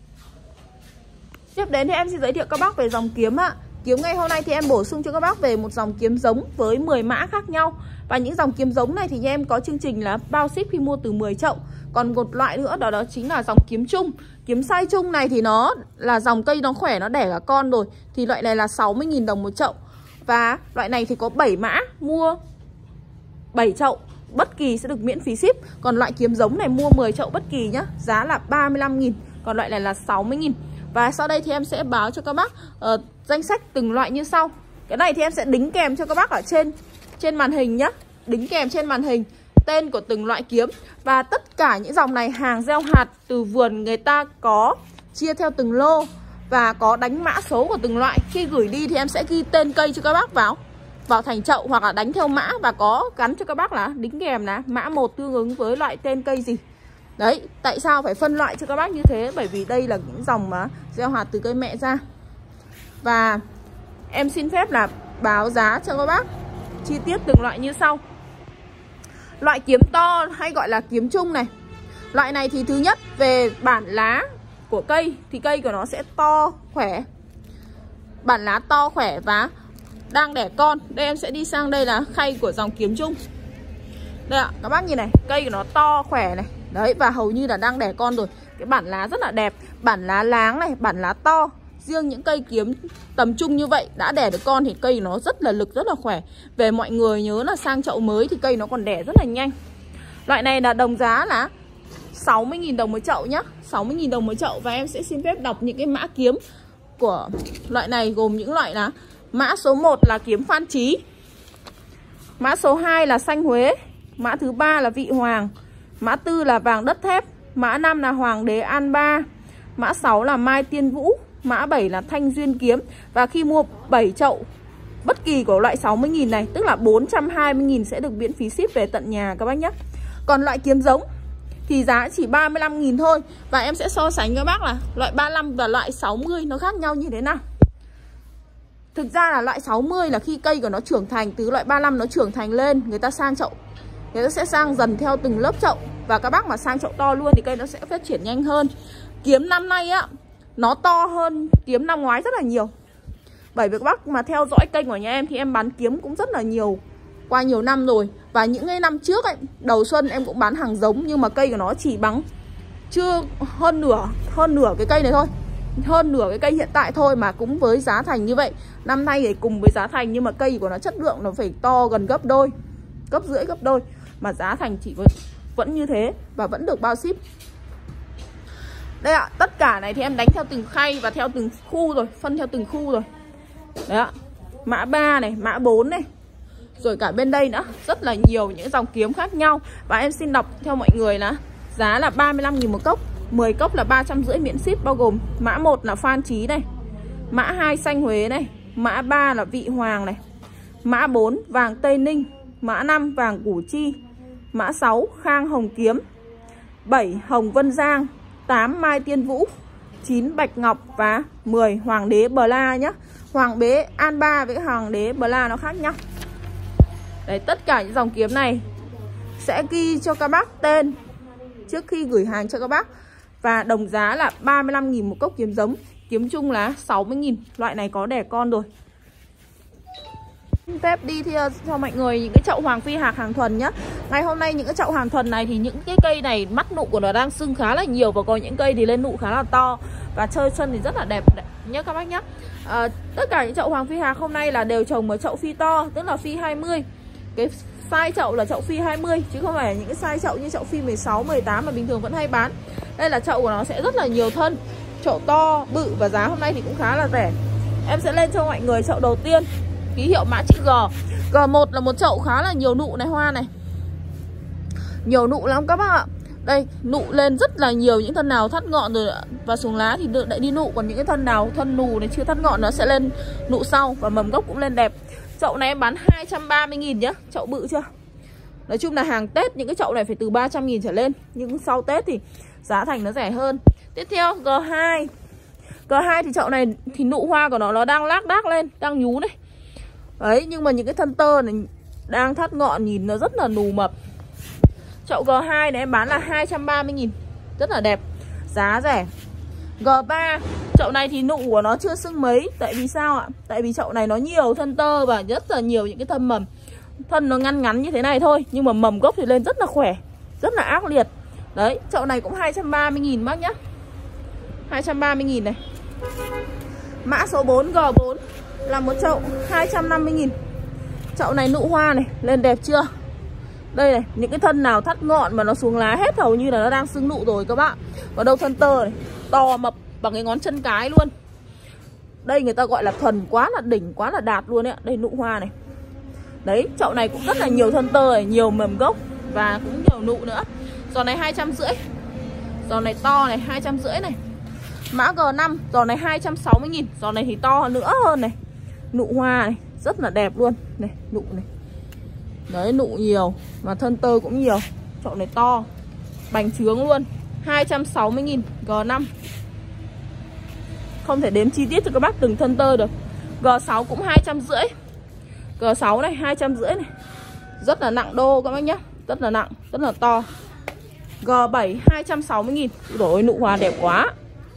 Speaker 1: Tiếp đến thì em xin giới thiệu các bác về dòng kiếm ạ. Kiếm ngày hôm nay thì em bổ sung cho các bác về một dòng kiếm giống với 10 mã khác nhau. Và những dòng kiếm giống này thì em có chương trình là bao ship khi mua từ 10 chậu. Còn một loại nữa đó chính là dòng kiếm chung. Kiếm size chung này thì nó là dòng cây nó khỏe, nó đẻ cả con rồi. Thì loại này là 60.000 đồng một chậu. Và loại này thì có 7 mã, mua 7 chậu bất kỳ sẽ được miễn phí ship. Còn loại kiếm giống này mua 10 chậu bất kỳ nhá, giá là 35.000. Còn loại này là 60.000. Và sau đây thì em sẽ báo cho các bác danh sách từng loại như sau. Cái này thì em sẽ đính kèm cho các bác ở trên màn hình nhá. Đính kèm trên màn hình tên của từng loại kiếm. Và tất cả những dòng này hàng gieo hạt từ vườn người ta có chia theo từng lô và có đánh mã số của từng loại. Khi gửi đi thì em sẽ ghi tên cây cho các bác vào thành chậu, hoặc là đánh theo mã và có gắn cho các bác là đính kèm là mã 1 tương ứng với loại tên cây gì. Đấy, tại sao phải phân loại cho các bác như thế? Bởi vì đây là những dòng mà gieo hạt từ cây mẹ ra. Và em xin phép là báo giá cho các bác chi tiết từng loại như sau. Loại kiếm to hay gọi là kiếm chung này. Loại này thì thứ nhất về bản lá của cây thì cây của nó sẽ to, khỏe. Bản lá to, khỏe và đang đẻ con. Đây em sẽ đi sang đây là khay của dòng kiếm chung. Đây ạ, các bác nhìn này, cây của nó to, khỏe này. Đấy, và hầu như là đang đẻ con rồi. Cái bản lá rất là đẹp, bản lá láng này, bản lá to. Riêng những cây kiếm tầm trung như vậy đã đẻ được con thì cây nó rất là lực, rất là khỏe. Về mọi người nhớ là sang chậu mới thì cây nó còn đẻ rất là nhanh. Loại này là đồng giá là 60.000 đồng một chậu nhá, 60.000 đồng một chậu. Và em sẽ xin phép đọc những cái mã kiếm của loại này, gồm những loại là mã số 1 là kiếm Phan Trí, mã số 2 là xanh Huế, mã thứ 3 là vị hoàng, mã 4 là vàng đất thép, mã 5 là hoàng đế An Ba, mã 6 là mai tiên vũ, mã 7 là thanh duyên kiếm. Và khi mua 7 chậu bất kỳ của loại 60.000 này, tức là 420.000 sẽ được miễn phí ship về tận nhà các bác nhé. Còn loại kiếm giống thì giá chỉ 35.000 thôi. Và em sẽ so sánh các bác là loại 35 và loại 60 nó khác nhau như thế nào. Thực ra là loại 60 là khi cây của nó trưởng thành, từ loại 35 nó trưởng thành lên, người ta sang chậu, người ta sẽ sang dần theo từng lớp chậu. Và các bác mà sang chậu to luôn thì cây nó sẽ phát triển nhanh hơn. Kiếm năm nay á, nó to hơn kiếm năm ngoái rất là nhiều. Bởi vì các bác mà theo dõi kênh của nhà em thì em bán kiếm cũng rất là nhiều, qua nhiều năm rồi. Và những cái năm trước ấy, đầu xuân em cũng bán hàng giống, nhưng mà cây của nó chỉ bằng chưa hơn nửa cái cây này thôi. hơn nửa cái cây hiện tại thôi mà cũng với giá thành như vậy. Năm nay thì cùng với giá thành nhưng mà cây của nó chất lượng nó phải to gần gấp đôi, gấp rưỡi, gấp đôi. Mà giá thành chỉ vẫn như thế và vẫn được bao ship. Đây ạ, tất cả này thì em đánh theo từng khay và theo từng khu rồi, phân theo từng khu rồi. Đấy ạ, mã 3 này, mã 4 này. Rồi cả bên đây nữa, rất là nhiều những dòng kiếm khác nhau. Và em xin đọc theo mọi người là giá là 35.000 một cốc, 10 cốc là 350 miễn ship, bao gồm mã 1 là Phan Chí này, mã 2 xanh Huế này, mã 3 là Vị Hoàng này, mã 4 vàng Tây Ninh, mã 5 vàng Củ Chi, mã 6 Khang Hồng Kiếm, 7 Hồng Vân Giang, 8 Mai Tiên Vũ, 9 Bạch Ngọc và 10 Hoàng Đế Bờ La nhá. Hoàng đế An Ba với Hoàng Đế Bờ La nó khác nhau. Đấy, tất cả những dòng kiếm này sẽ ghi cho các bác tên trước khi gửi hàng cho các bác. Và đồng giá là 35.000 một cốc kiếm giống. Kiếm chung là 60.000. Loại này có đẻ con rồi. Phép đi theo cho mọi người những cái chậu Hoàng Phi Hạc hàng thuần nhá. Ngày hôm nay những cái chậu hàng thuần này thì những cái cây này mắt nụ của nó đang sưng khá là nhiều. Và có những cây thì lên nụ khá là to. Và chơi sân thì rất là đẹp nhé các bác nhé. Tất cả những chậu Hoàng Phi Hạc hôm nay là đều trồng ở chậu phi to, tức là phi 20. Cái size chậu là chậu phi 20 chứ không phải những cái size chậu như chậu phi 16, 18 mà bình thường vẫn hay bán. Đây là chậu của nó sẽ rất là nhiều thân, chậu to, bự và giá hôm nay thì cũng khá là rẻ. Em sẽ lên cho mọi người chậu đầu tiên, ký hiệu mã chữ G. G1 là một chậu khá là nhiều nụ này, hoa này. Nhiều nụ lắm các bác ạ. Đây, nụ lên rất là nhiều, những thân nào thắt ngọn rồi và xuống lá thì lại đi nụ. Còn những cái thân nào thân nù này chưa thắt ngọn nó sẽ lên nụ sau. Và mầm gốc cũng lên đẹp. Chậu này em bán 230.000 nhá, chậu bự chưa? Nói chung là hàng Tết những cái chậu này phải từ 300.000 trở lên. Nhưng sau Tết thì giá thành nó rẻ hơn. Tiếp theo G2. G2 thì chậu này thì nụ hoa của nó đang lác đác lên, đang nhú này. Đấy, nhưng mà những cái thân tơ này đang thắt ngọn nhìn nó rất là nù mập. Chậu G2 này em bán là 230.000, rất là đẹp, giá rẻ. G3, chậu này thì nụ của nó chưa sưng mấy. Tại vì sao ạ? Tại vì chậu này nó nhiều thân tơ và rất là nhiều những cái thân mầm. Thân nó ngắn ngắn như thế này thôi, nhưng mà mầm gốc thì lên rất là khỏe, rất là ác liệt. Đấy, chậu này cũng 230.000 bác nhá, 230.000 này. Mã số 4 G4 là một chậu 250.000. Chậu này nụ hoa này, lên đẹp chưa? Đây này, những cái thân nào thắt ngọn mà nó xuống lá hết hầu như là nó đang sưng nụ rồi các bạn. Và đâu thân tơ này, to mập bằng cái ngón chân cái luôn. Đây người ta gọi là thuần, quá là đỉnh, quá là đạt luôn đấy ạ. Đây nụ hoa này. Đấy, chậu này cũng rất là nhiều thân tơ này, nhiều mầm gốc và cũng nhiều nụ nữa. Giò này 250. Giò này to này, 250 này. Mã G5, giò này 260.000. Giò này thì to nữa hơn này. Nụ hoa này, rất là đẹp luôn. Này, nụ này. Đấy, nụ nhiều và thân tơ cũng nhiều. Chậu này to, bành trướng luôn. 260.000 G5. Không thể đếm chi tiết cho các bác từng thân tơ được. G6 cũng 250. G6 này 250 này. Rất là nặng đô các bác nhé, rất là nặng, rất là to. G7 260.000. Rồi nụ hoa đẹp quá.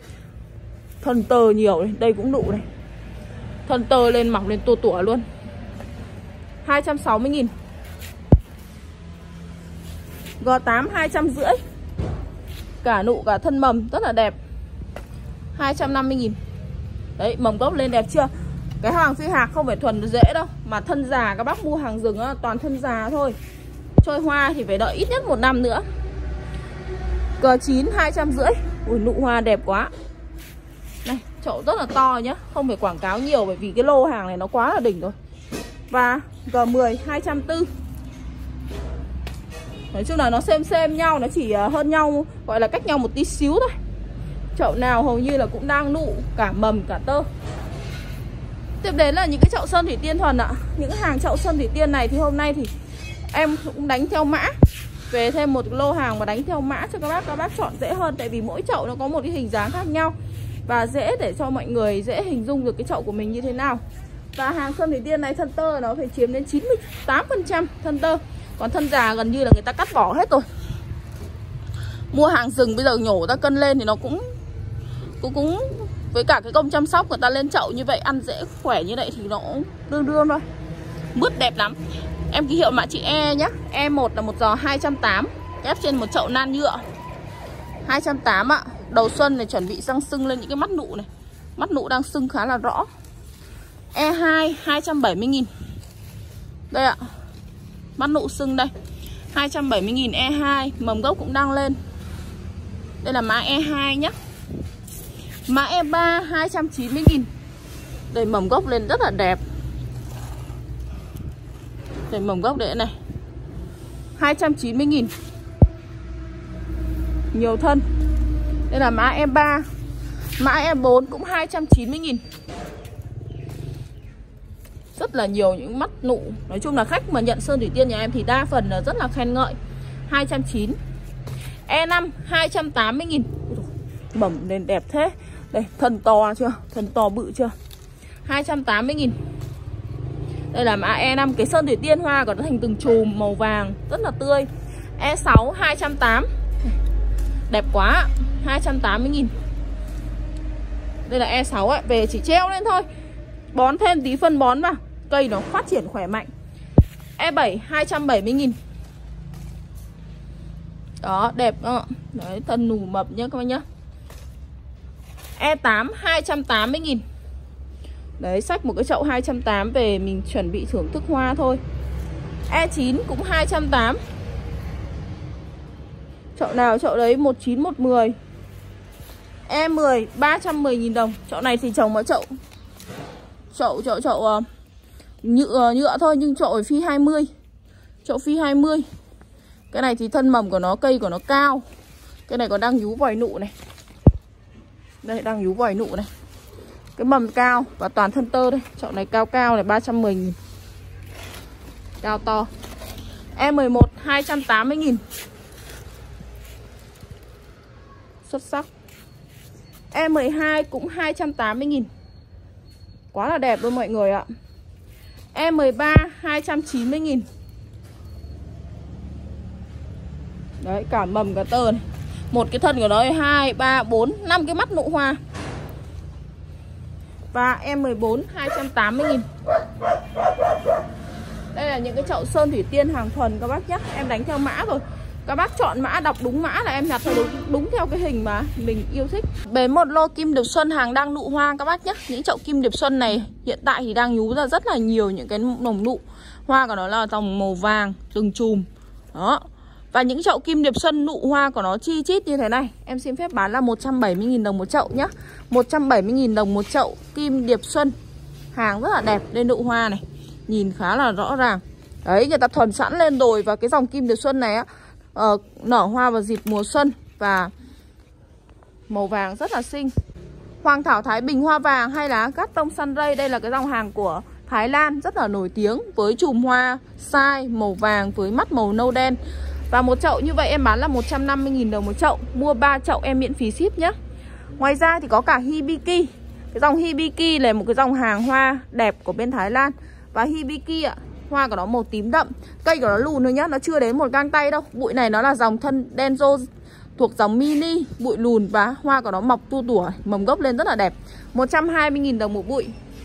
Speaker 1: Thân tơ nhiều này, đây cũng nụ này. Thân tơ lên mỏng lên tua tủa luôn. 260.000. G8 250. Cả nụ cả thân mầm rất là đẹp. 250.000. Đấy, mầm gốc lên đẹp chưa? Cái Hoàng Phi Hạc không phải thuần dễ đâu, mà thân già các bác mua hàng rừng đó, toàn thân già thôi. Trôi hoa thì phải đợi ít nhất 1 năm nữa. G9 250. Ui, nụ hoa đẹp quá. Này, chậu rất là to nhá, không phải quảng cáo nhiều bởi vì cái lô hàng này nó quá là đỉnh rồi. Và G10 240. Nói chung là nó xem nhau, nó chỉ hơn nhau, gọi là cách nhau một tí xíu thôi. Chậu nào hầu như là cũng đang nụ cả mầm cả tơ. Tiếp đến là những cái chậu sơn thủy tiên thuần ạ. Những hàng chậu sơn thủy tiên này thì hôm nay thì em cũng đánh theo mã. Về thêm một lô hàng mà đánh theo mã cho các bác chọn dễ hơn. Tại vì mỗi chậu nó có một cái hình dáng khác nhau. Và dễ để cho mọi người dễ hình dung được cái chậu của mình như thế nào. Và hàng sơn thủy tiên này thân tơ nó phải chiếm đến 98% thân tơ. Còn thân già gần như là người ta cắt bỏ hết rồi. Mua hàng rừng bây giờ nhổ ra cân lên thì nó cũng với cả cái công chăm sóc người ta lên chậu như vậy, ăn dễ khỏe như vậy thì nó cũng đương thôi. Mướt đẹp lắm. Em ký hiệu mã chữ E nhé. E1 là một giò 280, ép trên một chậu nan nhựa 280 ạ. Đầu xuân này chuẩn bị sang sưng lên những cái mắt nụ này. Mắt nụ đang sưng khá là rõ. E2 270.000. Đây ạ. Mắt nụ sưng đây 270.000 E2. Mầm gốc cũng đang lên. Đây là mã E2 nhé. Mã E3 290.000. Đây mầm gốc lên rất là đẹp. Đây mầm gốc đấy này 290.000. Nhiều thân. Đây là mã E3. Mã E4 cũng 290.000. Rất là nhiều những mắt nụ. Nói chung là khách mà nhận sơn thủy tiên nhà em thì đa phần là rất là khen ngợi. 290. E5 280.000. Mầm lên đẹp thế. Đây thân to chưa? Thân to bự chưa? 280.000. Đây là mã E5. Cái sơn thủy tiên hoa còn nó thành từng chùm màu vàng rất là tươi. E6 280. Đẹp quá. 280.000. Đây là E6 ấy. Về chỉ treo lên thôi. Bón thêm tí phân bón vào. Cây nó phát triển khỏe mạnh. E7 270.000. Đó đẹp đó. Đấy thân nụ mập nhá các bác nhá. E8 280.000. Đấy xách một cái chậu 280 về mình chuẩn bị thưởng thức hoa thôi. E9 cũng 280. Chậu nào chậu đấy 19 110. E10 310.000 đồng. Chậu này thì trồng ở chậu nhựa thôi, nhưng chậu ở phi 20. Chậu phi 20. Cái này thì thân mầm của nó, cây của nó cao. Cái này còn đang nhú vòi nụ này. Đây đang nhú vòi nụ này. Cái mầm cao và toàn thân tơ đây. Chậu này cao cao này 310.000. Cao to. E11 280.000. Xuất sắc. E12 cũng 280.000. Quá là đẹp luôn mọi người ạ. E13 290.000. Đấy cả mầm cả tơ này. Một cái thân của nó 2, 3, 4, 5 cái mắt nụ hoa. Và E14 280.000. Đây là những cái chậu sơn thủy tiên hàng thuần các bác nhé. Em đánh theo mã rồi. Các bác chọn mã, đọc đúng mã là em nhặt theo đúng theo cái hình mà mình yêu thích. Bế một lô kim điệp xuân hàng đang nụ hoa các bác nhé. Những chậu kim điệp xuân này hiện tại thì đang nhú ra rất là nhiều những cái nồng nụ. Hoa của nó là dòng màu vàng, từng chùm. Đó. Và những chậu kim điệp xuân nụ hoa của nó chi chít như thế này, em xin phép bán là 170.000 đồng một chậu nhé. 170.000 đồng một chậu kim điệp xuân. Hàng rất là đẹp, lên nụ hoa này. Nhìn khá là rõ ràng. Đấy, người ta thuần sẵn lên rồi. Và cái dòng kim điệp xuân này á, nở hoa vào dịp mùa xuân. Và màu vàng rất là xinh. Hoàng thảo Thái Bình hoa vàng hay là Cát Tông Sunray. Đây là cái dòng hàng của Thái Lan rất là nổi tiếng. Với chùm hoa sai màu vàng với mắt màu nâu đen. Và một chậu như vậy em bán là 150.000 đồng một chậu. Mua 3 chậu em miễn phí ship nhé. Ngoài ra thì có cả Hibiki. Cái dòng Hibiki là một cái dòng hàng hoa đẹp của bên Thái Lan. Và Hibiki ạ, hoa của nó màu tím đậm. Cây của nó lùn thôi nhá, nó chưa đến một gang tay đâu. Bụi này nó là dòng thân Denzo thuộc dòng mini, bụi lùn và hoa của nó mọc tu tủa, mầm gốc lên rất là đẹp. 120.000 đồng một bụi.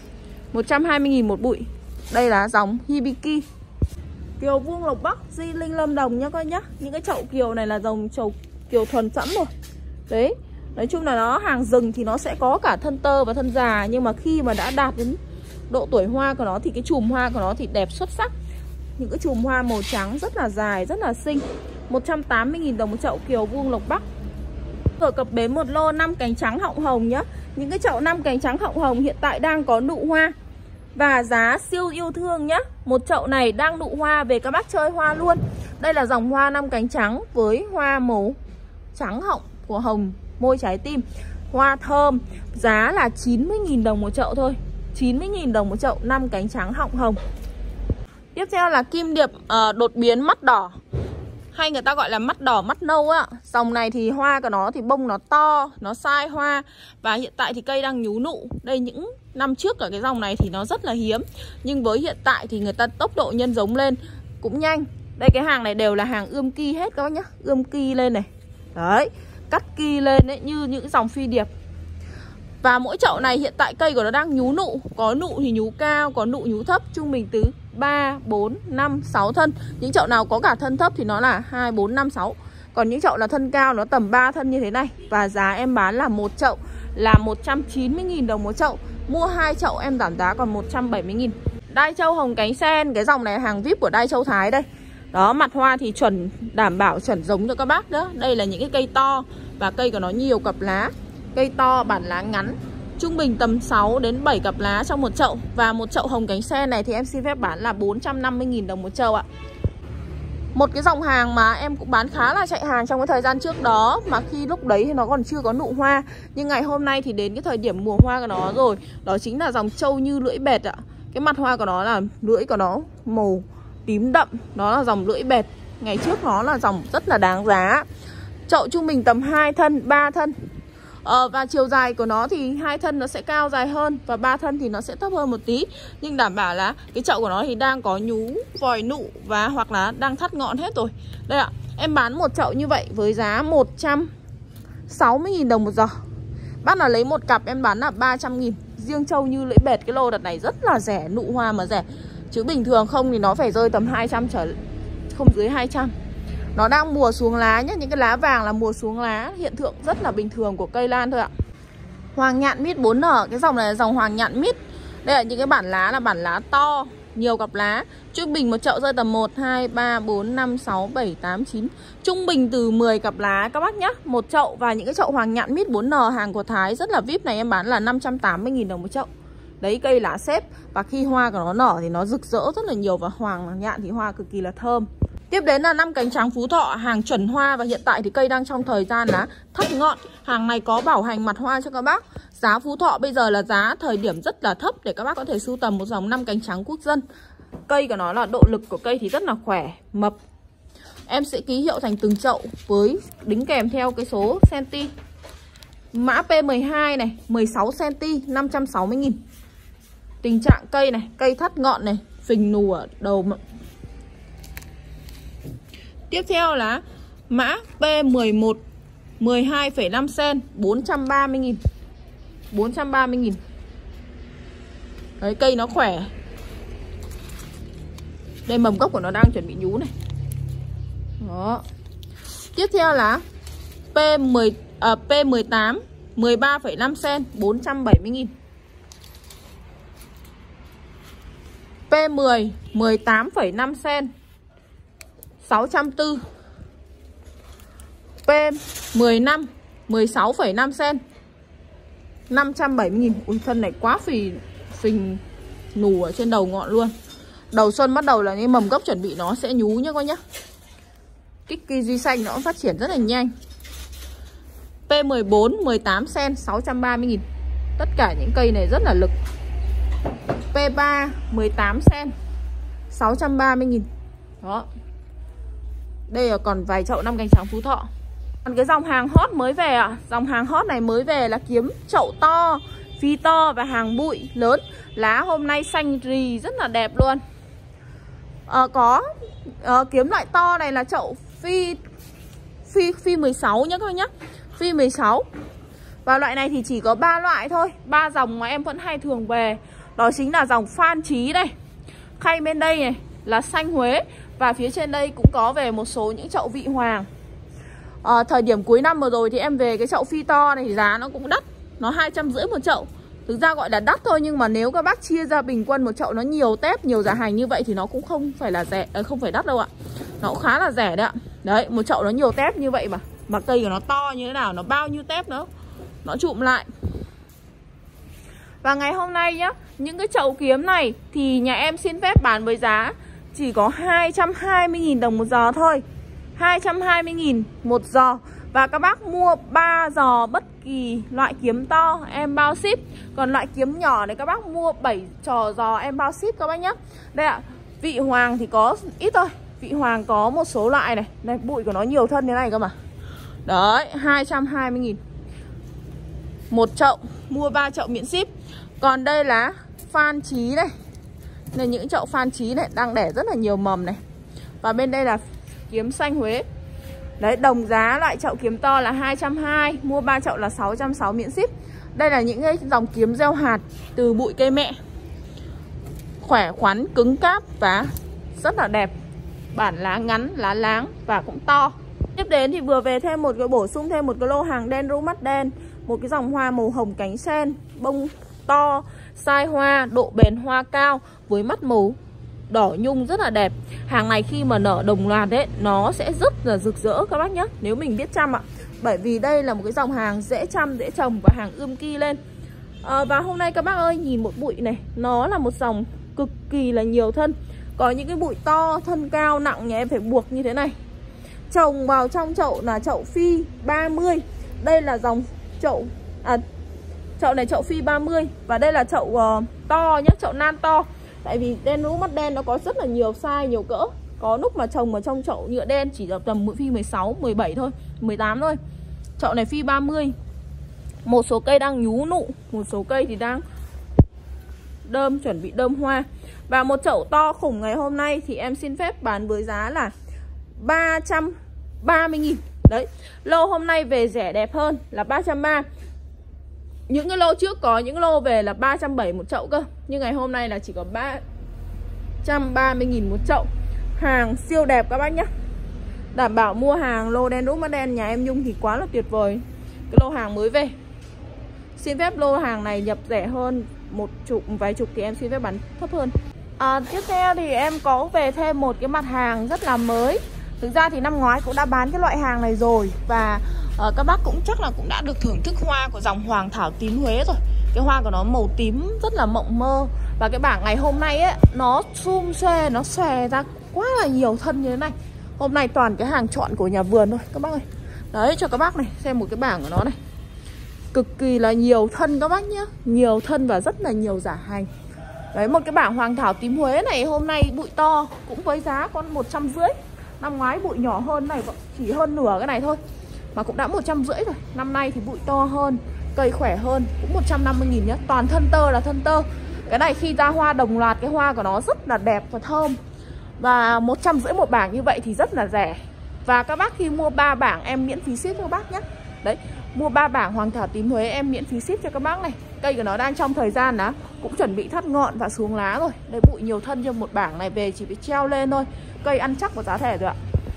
Speaker 1: 120.000 một bụi. Đây là dòng Hibiki. Kiều vuông Lộc Bắc, Di Linh Lâm Đồng nhá các nhá. Những cái chậu kiều này là dòng chậu kiều thuần sẵn rồi. Đấy, nói chung là nó hàng rừng thì nó sẽ có cả thân tơ và thân già. Nhưng mà khi mà đã đạt đến độ tuổi hoa của nó thì cái chùm hoa của nó thì đẹp xuất sắc. Những cái chùm hoa màu trắng rất là dài, rất là xinh. 180.000 đồng một chậu kiều vuông Lộc Bắc. Rồi cập bến một lô 5 cánh trắng họng hồng nhá. Những cái chậu 5 cánh trắng họng hồng hiện tại đang có nụ hoa. Và giá siêu yêu thương nhá. Một chậu này đang nụ hoa về các bác chơi hoa luôn. Đây là dòng hoa 5 cánh trắng với hoa màu trắng họng của hồng môi trái tim. Hoa thơm. Giá là 90.000 đồng một chậu thôi. 90.000 đồng một chậu 5 cánh trắng họng hồng. Tiếp theo là kim điệp đột biến mắt đỏ, hay người ta gọi là mắt đỏ mắt nâu á. Dòng này thì hoa của nó thì bông nó to, nó sai hoa. Và hiện tại thì cây đang nhú nụ. Đây những năm trước ở cái dòng này thì nó rất là hiếm. Nhưng với hiện tại thì người ta tốc độ nhân giống lên cũng nhanh. Đây cái hàng này đều là hàng ươm ki hết các bác nhá. Ươm ki lên này. Đấy, cắt ki lên đấy, như những dòng phi điệp. Và mỗi chậu này hiện tại cây của nó đang nhú nụ. Có nụ thì nhú cao, có nụ nhú thấp. Trung bình từ 3, 4, 5, 6 thân. Những chậu nào có cả thân thấp thì nó là 2, 4, 5, 6. Còn những chậu là thân cao nó tầm 3 thân như thế này. Và giá em bán là một chậu là 190.000 đồng một chậu. Mua 2 chậu em giảm giá còn 170.000. Đai Châu Hồng Cánh Sen, cái dòng này hàng VIP của Đai Châu Thái đây. Đó, mặt hoa thì chuẩn, đảm bảo chuẩn giống cho các bác đó. Đây là những cái cây to và cây của nó nhiều cặp lá. Cây to, bản lá ngắn, trung bình tầm 6 đến 7 cặp lá trong một chậu. Và một chậu Hồng Cánh Sen này thì em xin phép bán là 450.000 đồng một chậu ạ. Một cái dòng hàng mà em cũng bán khá là chạy hàng trong cái thời gian trước đó, mà khi lúc đấy thì nó còn chưa có nụ hoa. Nhưng ngày hôm nay thì đến cái thời điểm mùa hoa của nó rồi. Đó chính là dòng Châu Như Lưỡi Bệt ạ. Cái mặt hoa của nó là lưỡi của nó màu tím đậm. Đó là dòng lưỡi bệt. Ngày trước nó là dòng rất là đáng giá. Chậu trung bình tầm 2 thân, 3 thân. Và chiều dài của nó thì 2 thân nó sẽ cao dài hơn, và 3 thân thì nó sẽ thấp hơn một tí. Nhưng đảm bảo là cái chậu của nó thì đang có nhú, vòi nụ và hoặc là đang thắt ngọn hết rồi. Đây ạ, em bán một chậu như vậy với giá 160.000 đồng một giò. Bác nào lấy một cặp em bán là 300.000. Riêng Châu Như Lưỡi Bệt cái lô đợt này rất là rẻ, nụ hoa mà rẻ. Chứ bình thường không thì nó phải rơi tầm 200 trở, không dưới 200. Nó đang mùa xuống lá nhé. Những cái lá vàng là mùa xuống lá, hiện tượng rất là bình thường của cây lan thôi ạ. Hoàng nhạn mít 4N. Cái dòng này là dòng hoàng nhạn mít. Đây là những cái bản lá là bản lá to, nhiều cặp lá. Trung bình một chậu rơi tầm 1, 2, 3, 4, 5, 6, 7, 8, 9. Trung bình từ 10 cặp lá các bác nhé. Một chậu. Và những cái chậu hoàng nhạn mít 4N hàng của Thái rất là VIP này em bán là 580.000 đồng một chậu. Đấy, cây lá xếp. Và khi hoa của nó nở thì nó rực rỡ rất là nhiều. Và hoàng nhạn thì hoa cực kỳ là thơm. Tiếp đến là 5 cánh trắng Phú Thọ, hàng chuẩn hoa. Và hiện tại thì cây đang trong thời gian là thắt ngọn. Hàng này có bảo hành mặt hoa cho các bác. Giá Phú Thọ bây giờ là giá thời điểm rất là thấp để các bác có thể sưu tầm một dòng 5 cánh trắng quốc dân. Cây của nó là độ lực của cây thì rất là khỏe, mập. Em sẽ ký hiệu thành từng chậu với đính kèm theo cái số cm. Mã P12 này, 16 cm, 560.000. Tình trạng cây này, cây thắt ngọn này, phình nù ở đầu. Tiếp theo là mã P11, 12,5 cm, 430.000. 430.000. Đấy, cây nó khỏe. Đây, mầm gốc của nó đang chuẩn bị nhú này. Đó. Tiếp theo là P18, 13,5 cm, 470.000. P10, 18,5 cm, 640. P15, 16,5 cm, 570.000. Ui, thân này quá phình nù ở trên đầu ngọn luôn. Đầu xuân bắt đầu là những mầm gốc chuẩn bị nó sẽ nhú nhá các nhá. Kích kỳ duy xanh nó cũng phát triển rất là nhanh. P14, 18 cm, 630.000. Tất cả những cây này rất là lực. P3, 18 cm, 630.000. Đó. Đây là còn vài chậu 5 cánh trắng Phú Thọ. Còn cái dòng hàng hot mới về ạ. Dòng hàng hot này mới về là kiếm chậu to, phi to và hàng bụi lớn. Lá hôm nay xanh rì rất là đẹp luôn. Kiếm loại to này là chậu phi 16 nhá các bác nhá. Phi 16. Và loại này thì chỉ có 3 loại thôi, 3 dòng mà em vẫn hay thường về. Đó chính là dòng Phan Trí đây. Khay bên đây này là xanh Huế. Và phía trên đây cũng có về một số những chậu vị hoàng. Thời điểm cuối năm vừa rồi thì em về cái chậu phi to này thì giá nó cũng đắt. Nó 250 một chậu. Thực ra gọi là đắt thôi, nhưng mà nếu các bác chia ra bình quân một chậu nó nhiều tép, nhiều giá hành như vậy thì nó cũng không phải là rẻ, không phải đắt đâu ạ. Nó cũng khá là rẻ đấy ạ. Đấy, một chậu nó nhiều tép như vậy mà cây của nó to như thế nào, nó bao nhiêu tép nữa, nó trụm lại. Và ngày hôm nay nhá, những cái chậu kiếm này thì nhà em xin phép bán với giá chỉ có 220.000 đồng một giò thôi. 220.000 một giò. Và các bác mua 3 giò bất kỳ loại kiếm to em bao ship. Còn loại kiếm nhỏ này các bác mua 7 giò em bao ship các bác nhé. Đây ạ, vị hoàng thì có ít thôi. Vị hoàng có một số loại này. Đây, bụi của nó nhiều thân thế này cơ mà. Đấy, 220.000 một chậu, mua 3 chậu miễn ship. Còn đây là Phan Trí này. Đây, những chậu Phan Trí này đang đẻ rất là nhiều mầm này. Và bên đây là kiếm xanh Huế. Đấy, đồng giá loại chậu kiếm to là 220, mua 3 chậu là 660 miễn ship. Đây là những cái dòng kiếm gieo hạt từ bụi cây mẹ. Khỏe khoắn, cứng cáp và rất là đẹp. Bản lá ngắn, lá láng và cũng to. Tiếp Tiếp đến thì vừa về thêm một cái bổ sung thêm một cái lô hàng đen rũ mắt đen, một cái dòng hoa màu hồng cánh sen, bông to, size hoa, độ bền hoa cao với mắt màu đỏ nhung rất là đẹp. Hàng này khi mà nở đồng loạt ấy, nó sẽ rất là rực rỡ các bác nhé, nếu mình biết chăm ạ. Bởi vì đây là một cái dòng hàng dễ chăm, dễ trồng và hàng ươm ki lên. Và hôm nay các bác ơi, nhìn một bụi này, nó là một dòng cực kỳ là nhiều thân. Có những cái bụi to, thân cao, nặng nhà em phải buộc như thế này. Trồng vào trong chậu là chậu phi 30. Đây là dòng chậu chậu này chậu phi 30. Và đây là chậu to nhé, chậu nan to. Tại vì đen rũ mắt đen nó có rất là nhiều size, nhiều cỡ. Có lúc mà trồng ở trong chậu nhựa đen chỉ được tầm phi 16, 17 thôi, 18 thôi. Chậu này phi 30. Một số cây đang nhú nụ, một số cây thì đang đơm, chuẩn bị đơm hoa. Và một chậu to khủng ngày hôm nay thì em xin phép bán với giá là 330.000. Đấy, lô hôm nay về rẻ đẹp hơn là 330. Những cái lô trước có những lô về là 370 một chậu cơ. Nhưng ngày hôm nay là chỉ có 330.000 một chậu. Hàng siêu đẹp các bác nhé. Đảm bảo mua hàng lô đen rũ mắt đen nhà em Nhung thì quá là tuyệt vời. Cái lô hàng mới về. Xin phép lô hàng này nhập rẻ hơn vài chục thì em xin phép bán thấp hơn. Tiếp theo thì em có về thêm một cái mặt hàng rất là mới. Thực ra thì năm ngoái cũng đã bán cái loại hàng này rồi. Và các bác cũng chắc là cũng đã được thưởng thức hoa của dòng Hoàng Thảo Tím Huế rồi. Cái hoa của nó màu tím rất là mộng mơ. Và cái bảng ngày hôm nay ấy, nó sum xuê, nó xòe ra quá là nhiều thân như thế này. Hôm nay toàn cái hàng chọn của nhà vườn thôi các bác ơi. Đấy, cho các bác này xem một cái bảng của nó này. Cực kỳ là nhiều thân các bác nhé. Nhiều thân và rất là nhiều giả hành. Đấy, một cái bảng Hoàng Thảo Tím Huế này hôm nay bụi to cũng với giá con 150. Năm ngoái bụi nhỏ hơn này, chỉ hơn nửa cái này thôi mà cũng đã 150 rồi. Năm nay thì bụi to hơn, cây khỏe hơn, cũng 150.000 nhé. Toàn thân tơ là thân tơ. Cái này khi ra hoa đồng loạt, cái hoa của nó rất là đẹp và thơm. Và 150 một bảng như vậy thì rất là rẻ. Và các bác khi mua 3 bảng em miễn phí ship cho các bác nhé. Đấy, mua 3 bảng Hoàng Thảo Tím Huế em miễn phí ship cho các bác này. Cây của nó đang trong thời gian đó cũng chuẩn bị thắt ngọn và xuống lá rồi. Đây, bụi nhiều thân cho một bảng này về chỉ phải treo lên thôi. Cây ăn chắc và giá rẻ rồi ạ.